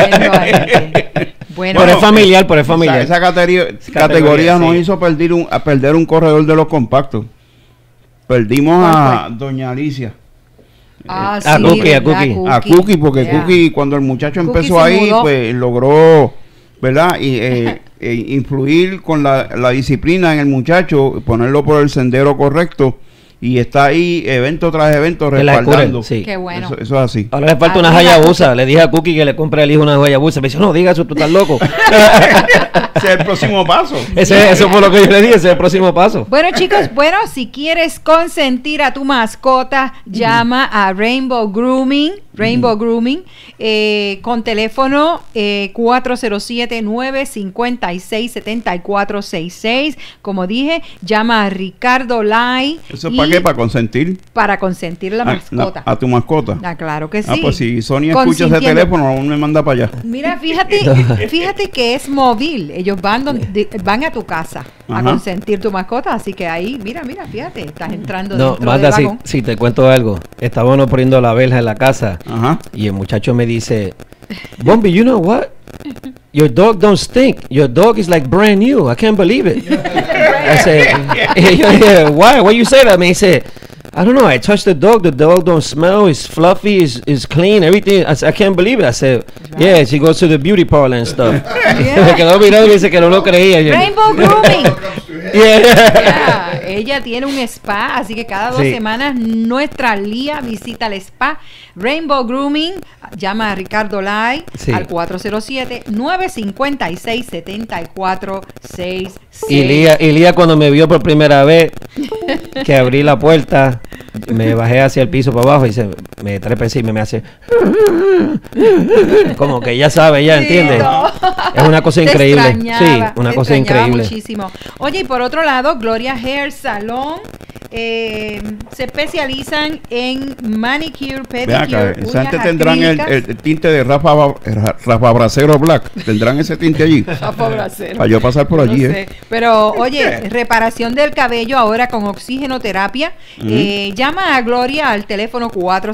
Bueno, Pero es familiar, pero es familiar. Esa categoría nos hizo perder un corredor de los compactos. Perdimos a Doña Alicia. Ah, A sí, Cookie, ¿verdad? A Cookie, porque Yeah. Cookie cuando el muchacho Cookie empezó se ahí, mudó. pues logró, ¿verdad? Influir con la disciplina en el muchacho, ponerlo por el sendero correcto. Y está ahí evento tras evento En la respaldando. escuela, sí. Qué bueno. Eso es así. Ahora le falta una Hayabusa. Le dije a Cookie que le compre al hijo una Hayabusa. Me dice, no, diga eso, tú estás loco. Ese es el próximo paso. Eso fue lo que yo le dije, ese es el próximo paso. Bueno, chicos, si quieres consentir a tu mascota, llama a Rainbow Grooming, con teléfono 407-956-7466. Como dije, llama a Ricardo Lai. ¿Eso es para qué? ¿Para consentir? Para consentir la mascota. A tu mascota. Ah, claro que sí. Ah, pues si Sonia escucha ese Consintiendo. teléfono, aún me manda para allá. Mira, fíjate que es móvil. Ellos van a tu casa a Ajá. consentir tu mascota, así que ahí, mira, fíjate, estás entrando No, dentro manda del vagón. si te cuento algo. Estábamos poniendo la verja en la casa. Ajá. Y el muchacho me dice, Bombi, you know what? Your dog don't stink. Your dog is like brand new. I can't believe it. I said, why? Why you say that? Me dice, I don't know. I touched the dog. The dog don't smell. It's fluffy. It's clean. Everything. I said, I can't believe it. I said, yeah. She goes to the beauty parlor and stuff. Me quedó mirando y dice que no lo creía. Yo, Rainbow Grooming. yeah. Ya, ella tiene un spa, así que cada 2 Sí. semanas nuestra Lía visita el spa. Rainbow Grooming, llama a Ricardo Lai Sí. al 407-956-7466. Y Lía cuando me vio por primera vez, que abrí la puerta, me bajé hacia el piso para abajo y me trepé encima y me hace como que ella sabe, ella entiende. No. Es una cosa increíble. Sí, una te cosa extrañaba increíble. Muchísimo. Oye, y por otro lado, Gloria Hair Salon se especializan en manicure, Ven acá, pedicure, esa gente uñas tendrán acrílicas. el tinte de Rafa Bracero Black. ¿Tendrán ese tinte allí? Rafa Bracero. Para yo pasar por allí, No sé. Pero, oye, reparación del cabello ahora con oxigenoterapia. Llama a Gloria al teléfono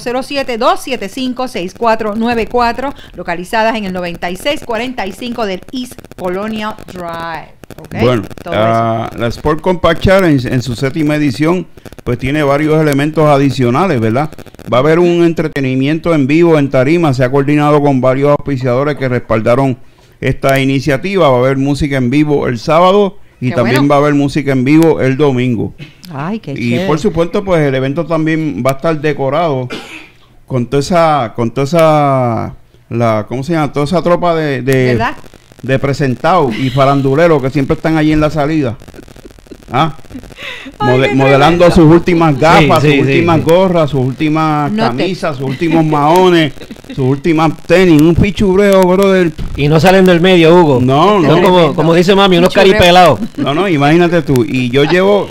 407-275-6494, localizadas en el 9645 del East Colonial Drive. Okay. Bueno, la Sport Compact Challenge en su 7ª edición pues tiene varios elementos adicionales, ¿verdad? Va a haber un entretenimiento en vivo en tarima, se ha coordinado con varios auspiciadores que respaldaron esta iniciativa, va a haber música en vivo el sábado y Qué también bueno. va a haber música en vivo el domingo. Ay, qué Y chévere. por supuesto pues el evento también va a estar decorado con toda esa ¿cómo se llama? Toda esa tropa ¿Verdad? de presentados y faranduleros que siempre están allí en la salida. ¿Ah? Modelando sus últimas gafas, sus últimas gorras, sus últimas camisas, sus últimos maones, sus últimas tenis, un pichurreo, brother. Y no salen del medio, Hugo. No. Como dice mami, unos caripelados. No, imagínate tú. Y yo llevo,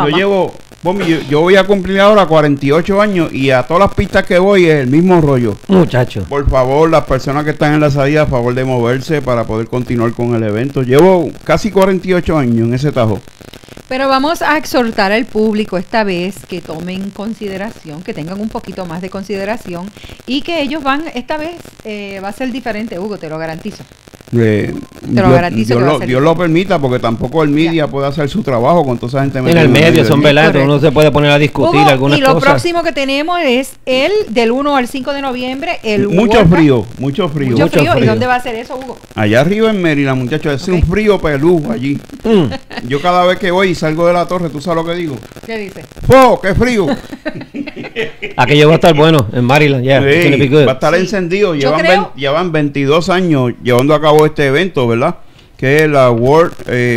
yo voy a cumplir ahora 48 años y a todas las pistas que voy es el mismo rollo. Muchacho. Por favor, las personas que están en la salida, a favor de moverse para poder continuar con el evento. Llevo casi 48 años en ese tajo. Pero vamos a exhortar al público esta vez que tomen consideración, que tengan un poquito más de consideración y que ellos esta vez va a ser diferente, Hugo, te lo garantizo. Te lo garantizo que va a ser Dios lo permita, porque tampoco el media puede hacer su trabajo con toda esa gente En el medio son verdad. verdad, uno se puede poner a discutir Hugo, algunas y lo cosas. próximo que tenemos es el del 1 al 5 de noviembre, el Mucho World Cup. frío, mucho frío. Mucho frío. ¿Y dónde va a ser eso, Hugo? Allá arriba en Maryland, muchachos, es un frío peludo allí. Yo cada vez que voy y salgo de la torre, ¿tú sabes lo que digo? ¿Qué dice? ¡Oh, qué frío! Aquello va a estar bueno en Maryland, yeah. Sí, It's gonna be good. va a estar encendido. Yo Llevan 22 años llevando a cabo este evento, ¿verdad? Que es la World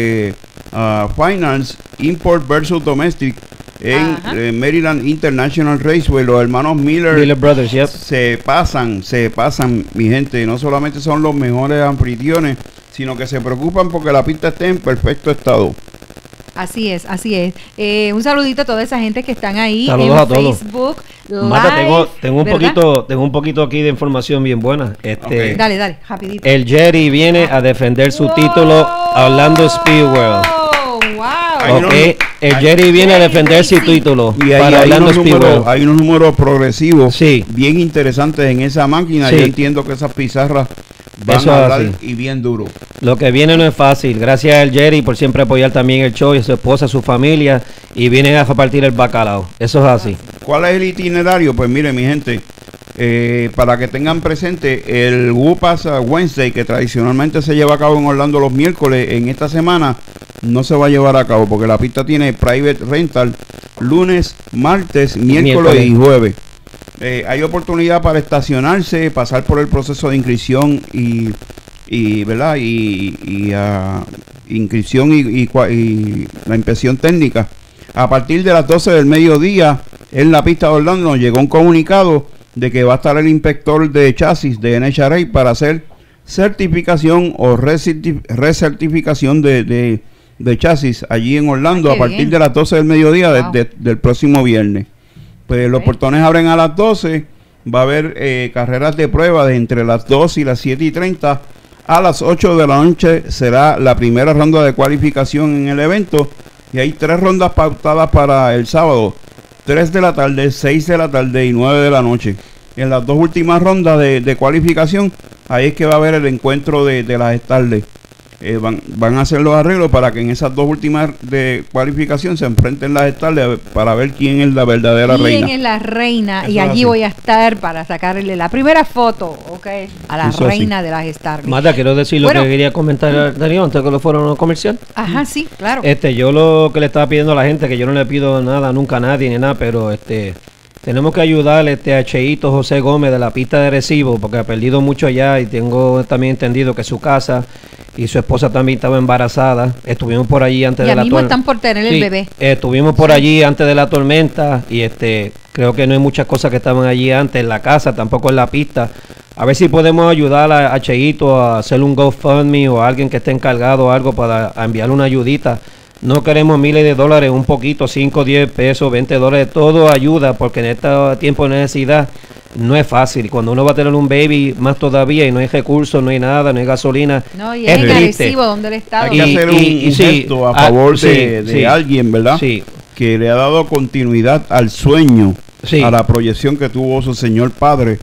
Finance Import versus Domestic en Maryland International Raceway. Los hermanos Miller Brothers, yep. se pasan, mi gente. No solamente son los mejores anfitriones, sino que se preocupan porque la pista esté en perfecto estado. Así es, así es. Un saludito a toda esa gente que están ahí Saludos en a todos. Facebook Marta, Live, tengo un poquito aquí de información bien buena. Dale, rapidito. El Jerry viene a defender su título a Orlando Speedway. El Jerry viene a defender su título Y ahí para Orlando Speedway. hay unos números progresivos bien interesantes en esa máquina. Sí. Yo entiendo que esas pizarras van Eso a es hablar así. y bien duro. Lo que viene no es fácil. Gracias al Jerry por siempre apoyar también el show y a su esposa, a su familia. Y vienen a repartir el bacalao. Eso es así. ¿Cuál es el itinerario? Pues mire, mi gente, para que tengan presente, el Whoopas Wednesday, que tradicionalmente se lleva a cabo en Orlando los miércoles, en esta semana no se va a llevar a cabo porque la pista tiene private rental lunes, martes, miércoles y jueves. Hay oportunidad para estacionarse, pasar por el proceso de inscripción ¿verdad? Inscripción y la inspección técnica. A partir de las 12 del mediodía en la pista de Orlando nos llegó un comunicado de que va a estar el inspector de chasis de NHRA para hacer certificación o recertificación de chasis allí en Orlando a partir de las 12 del mediodía del próximo viernes. Pues los portones abren a las 12, va a haber carreras de prueba de entre las 2 y las 7:30. A las 8 de la noche será la primera ronda de cualificación en el evento y hay 3 rondas pautadas para el sábado, 3 de la tarde, 6 de la tarde y 9 de la noche. En las dos últimas rondas de cualificación, ahí es que va a haber el encuentro de las tardes. Van a hacer los arreglos para que en esas dos últimas de cualificación se enfrenten las tardes para ver quién es la verdadera reina. ¿Quién es la reina? Eso Y es allí así. voy a estar para sacarle la primera foto, a la Eso reina sí. de las Stars. Marta, quiero decir Bueno. lo que quería comentar Darío antes que lo fueron comercial. Ajá, sí, claro. Yo lo que le estaba pidiendo a la gente, que yo no le pido nada nunca a nadie ni nada, pero tenemos que ayudarle a Cheito José Gómez de la pista de Recibo, porque ha perdido mucho allá y tengo también entendido que su casa y su esposa también estaba embarazada. Estuvimos por allí antes Y de la mismo tormenta. están por tener el bebé. Estuvimos por allí antes de la tormenta y Creo que no hay muchas cosas que estaban allí antes en la casa, tampoco en la pista. A ver si podemos ayudar a Cheito a hacer un GoFundMe o a alguien que esté encargado o algo para enviarle una ayudita. No queremos miles de dólares, un poquito, 5, 10 pesos, 20 dólares, todo ayuda, porque en este tiempo de necesidad no es fácil. Y cuando uno va a tener un baby, más todavía, y no hay recursos, no hay nada, no hay gasolina. No, y es agresivo donde el Estado. Hay que hacer un gesto a favor de alguien, ¿verdad? Sí. Que le ha dado continuidad al sueño, a la proyección que tuvo su señor padre.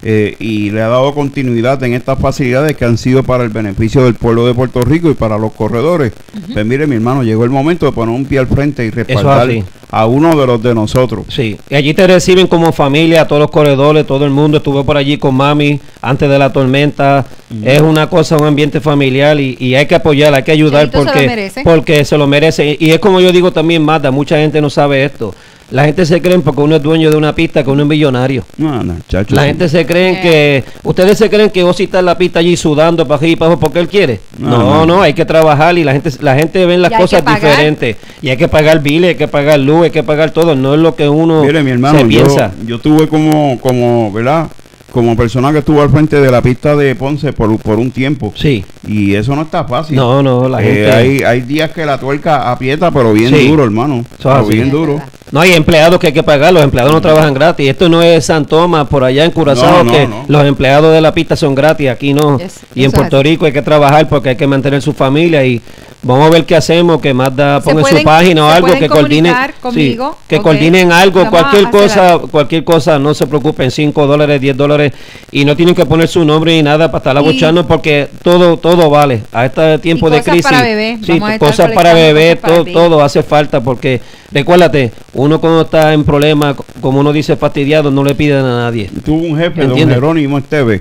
Y le ha dado continuidad en estas facilidades que han sido para el beneficio del pueblo de Puerto Rico y para los corredores. Pues mire, mi hermano, llegó el momento de poner un pie al frente y respaldar a uno de los de nosotros. Sí, y allí te reciben como familia, a todos los corredores, todo el mundo. Estuve por allí con mami antes de la tormenta. Es una cosa, un ambiente familiar y hay que apoyar, hay que ayudar porque se lo merece. Y es como yo digo también, Marta, mucha gente no sabe esto. La gente se creen porque uno es dueño de una pista que uno es millonario. La gente se creen que... ¿Ustedes se creen que Ozzy está en la pista allí sudando para arriba y para abajo porque él quiere? No, hay que trabajar y la gente ve las cosas diferentes. Y hay que pagar biles, hay que pagar luz, hay que pagar todo. No es lo que uno Mire, mi hermano, se piensa. Yo tuve como, ¿verdad? Como persona que estuvo al frente de la pista de Ponce por un tiempo. Sí. Y eso no está fácil. No, la gente... Hay días que la tuerca aprieta, pero bien duro, hermano. Bien duro. No, hay empleados que hay que pagar, los empleados no trabajan gratis. Esto no es San Tomás, por allá en Curazao, los empleados de la pista son gratis, aquí no. Y en Puerto Rico hay que trabajar porque hay que mantener su familia y vamos a ver qué hacemos, que Mazda ponga en su página o algo, que coordinen conmigo, que coordinen algo, cualquier cosa, no se preocupen, $5, $10 y no tienen que poner su nombre ni nada para estar abuchando porque todo vale. A este tiempo de crisis, cosas para bebé, todo hace falta porque recuérdate, uno cuando está en problemas, como uno dice fastidiado, no le piden a nadie. Tuvo un jefe, don Jerónimo Esteves,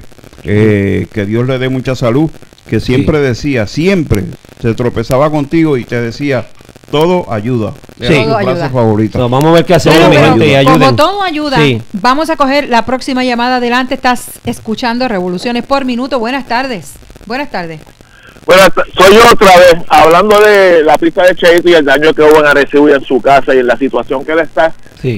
que Dios le dé mucha salud, que siempre decía, siempre se tropezaba contigo y te decía, todo ayuda. Era tu frase favorita. No, vamos a ver qué hacemos, mi gente, y ayuden. Como todo ayuda, vamos a coger la próxima llamada adelante. Estás escuchando Revoluciones por Minuto. Buenas tardes. Buenas tardes. Bueno, soy yo otra vez, hablando de la pista de Cheito y el daño que hubo en Arecibo y en su casa y en la situación que él está.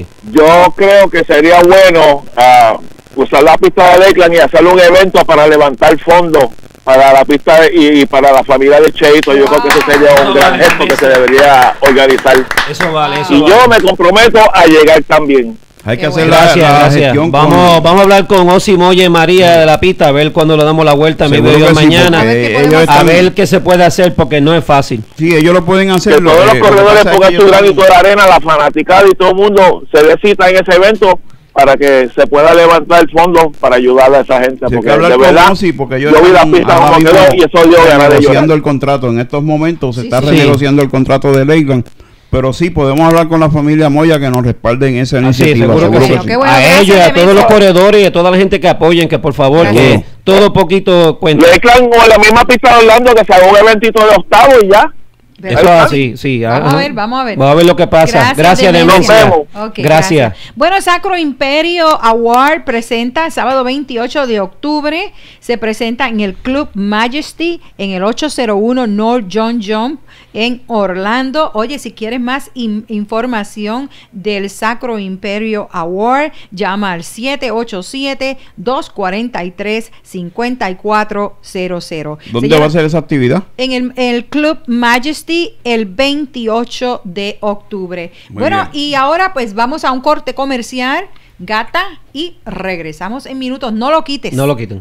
Yo creo que sería bueno usar la pista de Lakeland y hacer un evento para levantar fondos para la pista y para la familia de Cheito. Yo creo que ese sería un gran gesto que se debería organizar. Eso vale, yo me comprometo a llegar también. Hay que hacer la gestión. Vamos a hablar con Ozzy, Moya y María de la pista, a ver cuando le damos la vuelta, mi video mañana, a ver qué se puede hacer, porque no es fácil. Sí, ellos lo pueden hacer. Que todos los corredores pongan su granito de arena, la fanaticada y todo el mundo se dé cita en ese evento para que se pueda levantar el fondo para ayudar a esa gente. Porque de verdad, porque yo vi la pista como quedó y eso dio ganas de llorar. El contrato en estos momentos, se está renegociando el contrato de Lakeland. Pero sí, podemos hablar con la familia Moya que nos respalden esa iniciativa. Seguro que sí. A ellos y a todos los corredores y a toda la gente que apoyen, que por favor, que todo poquito cuenta. Lakeland o la misma pista de Orlando, que se haga un eventito de octavo y ya. Eso así, Vamos a ver. Vamos a ver lo que pasa. Gracias, Demencia. Gracias. Bueno, Sacro Imperio Award presenta sábado 28 de octubre. Se presenta en el Club Majesty en el 801 North John Jump en Orlando. Oye, si quieres más información del Sacro Imperio Award, llama al 787-243-5400. ¿Dónde va a ser esa actividad? En el Club Majesty el 28 de octubre. Muy bien. Y ahora pues vamos a un corte comercial, Gata, y regresamos en minutos. No lo quites. No lo quiten.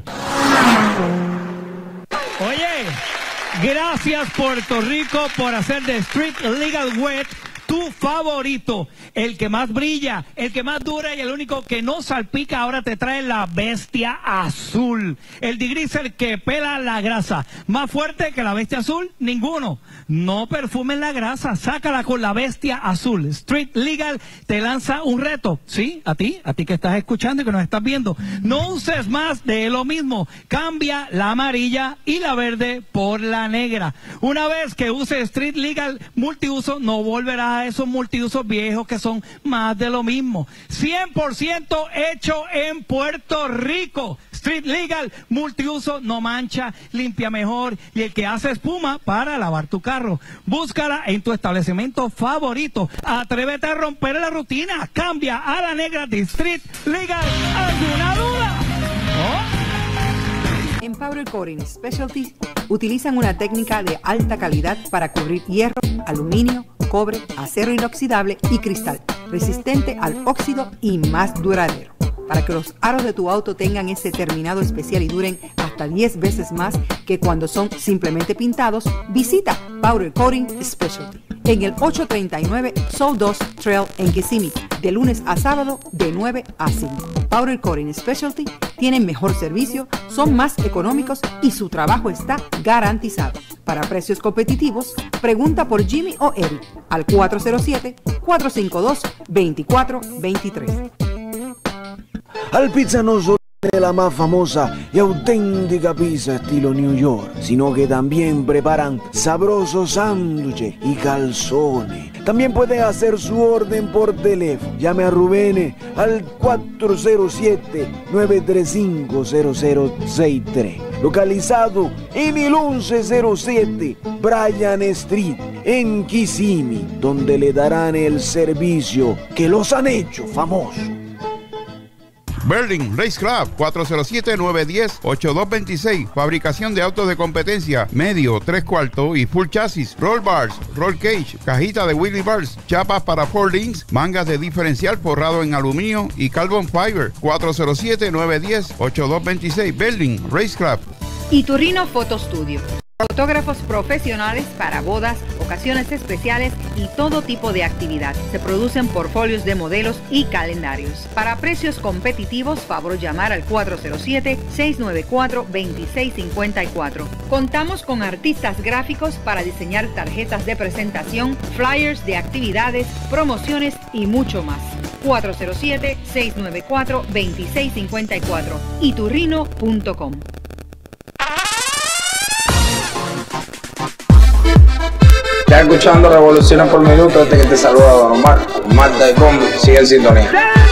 Oye, gracias Puerto Rico por hacer de Street Legal Wet tu favorito, el que más brilla, el que más dura y el único que no salpica. Ahora te trae la bestia azul, el degreaser que pela la grasa, más fuerte que la bestia azul, ninguno. No perfumen la grasa, sácala con la bestia azul. Street Legal te lanza un reto, sí, a ti que estás escuchando y que nos estás viendo. No uses más de lo mismo, cambia la amarilla y la verde por la negra. Una vez que uses Street Legal multiuso, no volverás a a esos multiusos viejos que son más de lo mismo. 100% hecho en Puerto Rico. Street Legal, multiuso, no mancha, limpia mejor y el que hace espuma para lavar tu carro. Búscala en tu establecimiento favorito. Atrévete a romper la rutina. Cambia a la negra de Street Legal. ¿Alguna duda? En Powder Coating Specialty utilizan una técnica de alta calidad para cubrir hierro, aluminio, cobre, acero inoxidable y cristal, resistente al óxido y más duradero. Para que los aros de tu auto tengan ese terminado especial y duren hasta 10 veces más que cuando son simplemente pintados, visita Powder Coating Specialty en el 839 Sawdust Trail en Kissimmee, de lunes a sábado de 9 a 5. Powder Coating Specialty tienen mejor servicio, son más económicos y su trabajo está garantizado. Para precios competitivos, pregunta por Jimmy o Eric al 407-452-2423. Al Pizza no solo tiene la más famosa y auténtica pizza estilo New York, sino que también preparan sabrosos sándwiches y calzones. También puede hacer su orden por teléfono. Llame a Rubén al 407-935-0063. Localizado en el 1107 Bryan Street, en Kissimmee, donde le darán el servicio que los han hecho famosos. Berlin Race Club, 407-910-8226. Fabricación de autos de competencia, medio, 3/4 y full chasis. Roll bars, roll cage, cajita de wheelie bars, chapas para four links, mangas de diferencial forrado en aluminio y carbon fiber. 407-910-8226. Berlin Race Club. Iturrino Photo Studio. Fotógrafos profesionales para bodas, ocasiones especiales y todo tipo de actividad. Se producen portfolios de modelos y calendarios. Para precios competitivos, favor llamar al 407-694-2654. Contamos con artistas gráficos para diseñar tarjetas de presentación, flyers de actividades, promociones y mucho más. 407-694-2654. iturrino.com. Estás escuchando Revoluciones por Minuto, este que te saluda Don Omar, Marta y Combi, sigue en sintonía.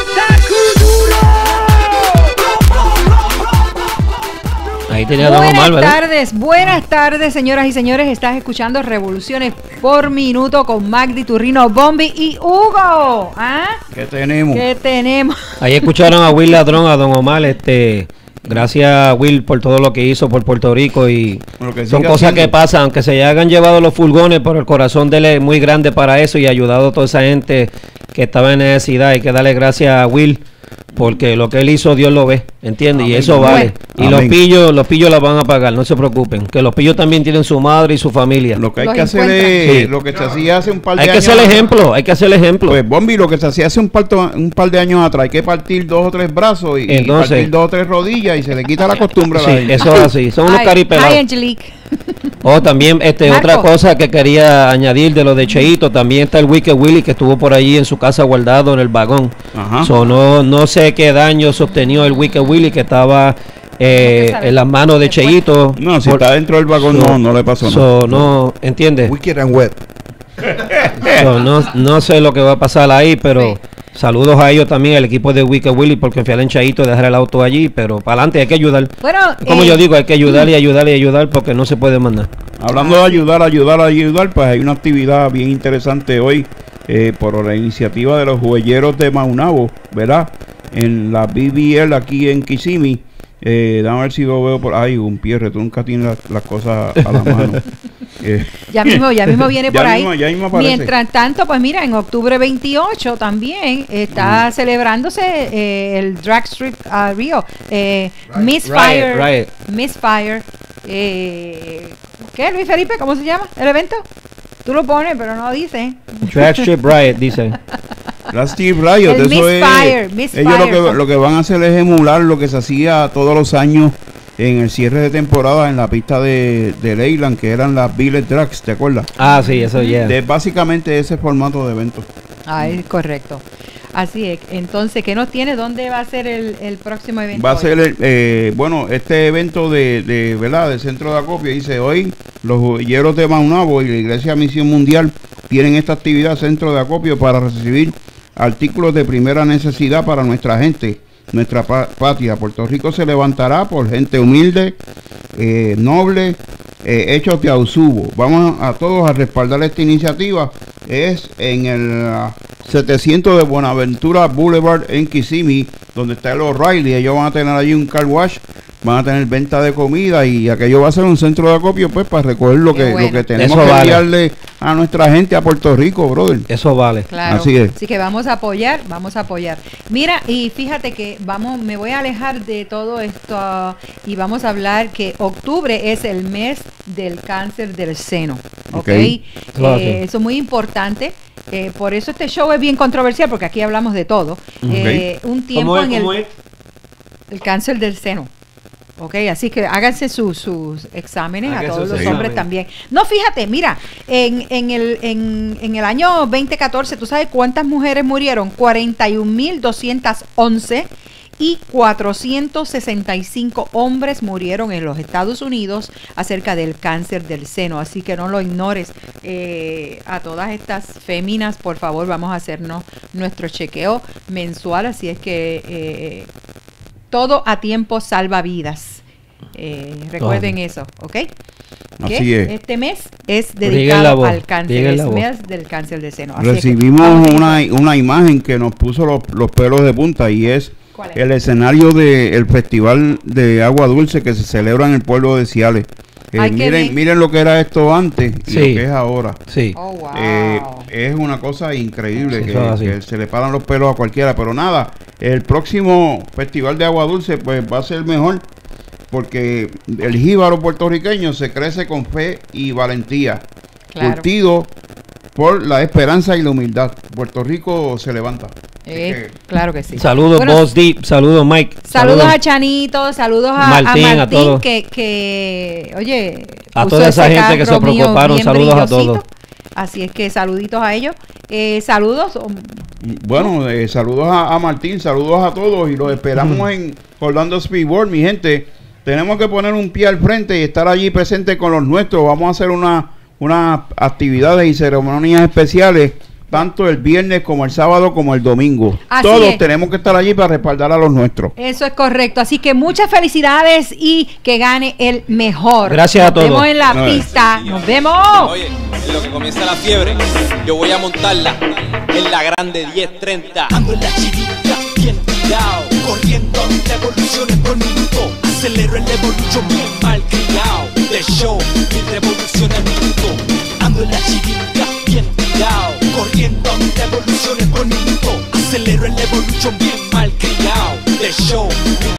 Ahí tenía Don Omar, ¿verdad? Buenas tardes, señoras y señores. Estás escuchando Revoluciones por Minuto con Magdi, Turrino, Bombi y Hugo. ¿Ah? ¿Qué tenemos? ¿Qué tenemos? Ahí escucharon a Will Ladrón, a Don Omar, gracias Will por todo lo que hizo por Puerto Rico y son cosas que pasan, aunque se hayan llevado los furgones, pero el corazón de él es muy grande para eso y ha ayudado a toda esa gente que estaba en necesidad. Hay que darle gracias a Will porque lo que él hizo Dios lo ve, ¿entiendes? Y eso vale. Y los pillos la van a pagar, no se preocupen, que los pillos también tienen su madre y su familia. Lo que hay que hacer es lo que se hacía hace un par de años. Hay que ser el ejemplo. Pues Bombi, lo que se hacía hace un par de años atrás, hay que partir 2 o 3 brazos y partir 2 o 3 rodillas y se le quita la costumbre a la gente. Eso es así, son unos caripelados. Ay, Angelique. También otra cosa que quería añadir de lo de Cheito, también está el Wicked Willy que estuvo por allí en su casa guardado en el vagón. No sé qué daño sostenió el Wicked Willy que estaba en las manos de Cheito. No, si está dentro del vagón no le pasó nada. No, ¿entiendes? Wicked and wet. No sé lo que va a pasar ahí, pero saludos a ellos también, al equipo de Wicked Willy, por confiar en Cheito, dejar el auto allí, pero para adelante hay que ayudar. Bueno, como yo digo, hay que ayudar y ayudar y ayudar porque no se puede mandar. Hablando de ayudar, pues hay una actividad bien interesante hoy por la iniciativa de los jugueteros de Maunabo, ¿verdad? En la BBL aquí en Kissimmee. Dame a ver si lo veo por ahí. Un Pierre, tú nunca tienes las cosas a la mano. Ya mismo viene por ahí. Ya mismo aparece. Mientras tanto, pues mira, en octubre 28 también está celebrándose el Drag Strip Rio. Miss Fire. ¿Qué, Luis Felipe? ¿Cómo se llama el evento? Tú lo pones, pero no dice. Drag Strip Riot, dice. Drag Strip Riot, eso es. Ellos lo que van a hacer es emular lo que se hacía todos los años en el cierre de temporada en la pista de Leyland, que eran las Village Drags, ¿te acuerdas? Ah, sí, eso ya. Básicamente ese formato de evento. Ah, es correcto. Así es. Entonces, ¿qué nos tiene? ¿Dónde va a ser el próximo evento? Va a ser este evento ¿verdad? Del centro de acopio. Dice hoy los joyeros de Maunabo y la Iglesia Misión Mundial tienen esta actividad centro de acopio para recibir artículos de primera necesidad para nuestra gente, nuestra patria. Puerto Rico se levantará por gente humilde, noble, hechos de Ausubo. Vamos a todos a respaldar esta iniciativa. Es en el 700 de Buenaventura Boulevard en Kissimmee, donde está el O'Reilly. Ellos van a tener allí un car wash, van a tener venta de comida y aquello va a ser un centro de acopio pues para recoger lo que tenemos que enviarle a nuestra gente a Puerto Rico, brother. Eso vale. Claro. Así es. Así que vamos a apoyar. Mira, y fíjate que me voy a alejar de todo esto y vamos a hablar que octubre es el mes del cáncer del seno, ¿ok? Eso es muy importante. Por eso este show es bien controversial, porque aquí hablamos de todo. Un tiempo el cáncer del seno. Ok, así que háganse sus exámenes a todos los hombres también. No, fíjate, mira, en el año 2014, ¿tú sabes cuántas mujeres murieron? 41.211 y 465 hombres murieron en los Estados Unidos acerca del cáncer del seno. Así que no lo ignores. A todas estas féminas, por favor, vamos a hacernos nuestro chequeo mensual. Así es que todo a tiempo salva vidas. Recuerden eso, ¿ok? Así es. Este mes es dedicado al cáncer, es mes del cáncer de seno. Así recibimos una imagen que nos puso los pelos de punta y es el escenario del Festival de Agua Dulce que se celebra en el pueblo de Ciales. Miren lo que era esto antes y lo que es ahora. Sí. Es una cosa increíble que se le paran los pelos a cualquiera. Pero nada, el próximo Festival de Agua Dulce pues va a ser mejor, porque el jíbaro puertorriqueño se crece con fe y valentía, curtido por la esperanza y la humildad. Puerto Rico se levanta. Claro que sí. Saludos, Boss Deep, saludos, Mike. Saludos a Chanito, saludos a Martín, a todos. Que oye, a toda esa gente que se preocuparon, saludos a todos. Así es que saluditos a ellos. Saludos. Bueno, saludos a Martín, saludos a todos y los esperamos en Orlando Speedboard, mi gente. Tenemos que poner un pie al frente y estar allí presente con los nuestros. Vamos a hacer unas actividades y ceremonias especiales, tanto el viernes como el sábado como el domingo. Todos tenemos que estar allí para respaldar a los nuestros. Eso es correcto. Así que muchas felicidades y que gane el mejor. Gracias a todos. Nos vemos en la pista. Nos vemos. Oye, en lo que comienza la fiebre, yo voy a montarla en la grande 1030. Ando en la chirita, bien tirado, corriendo a 1000 revoluciones por minuto. Acelero el evolution bien mal criado. De show, 1000 revoluciones al minuto. Ando en la chirita, bien tirado, corriendo a 1000 revoluciones por minuto. Acelero el evolution bien mal criado. De show,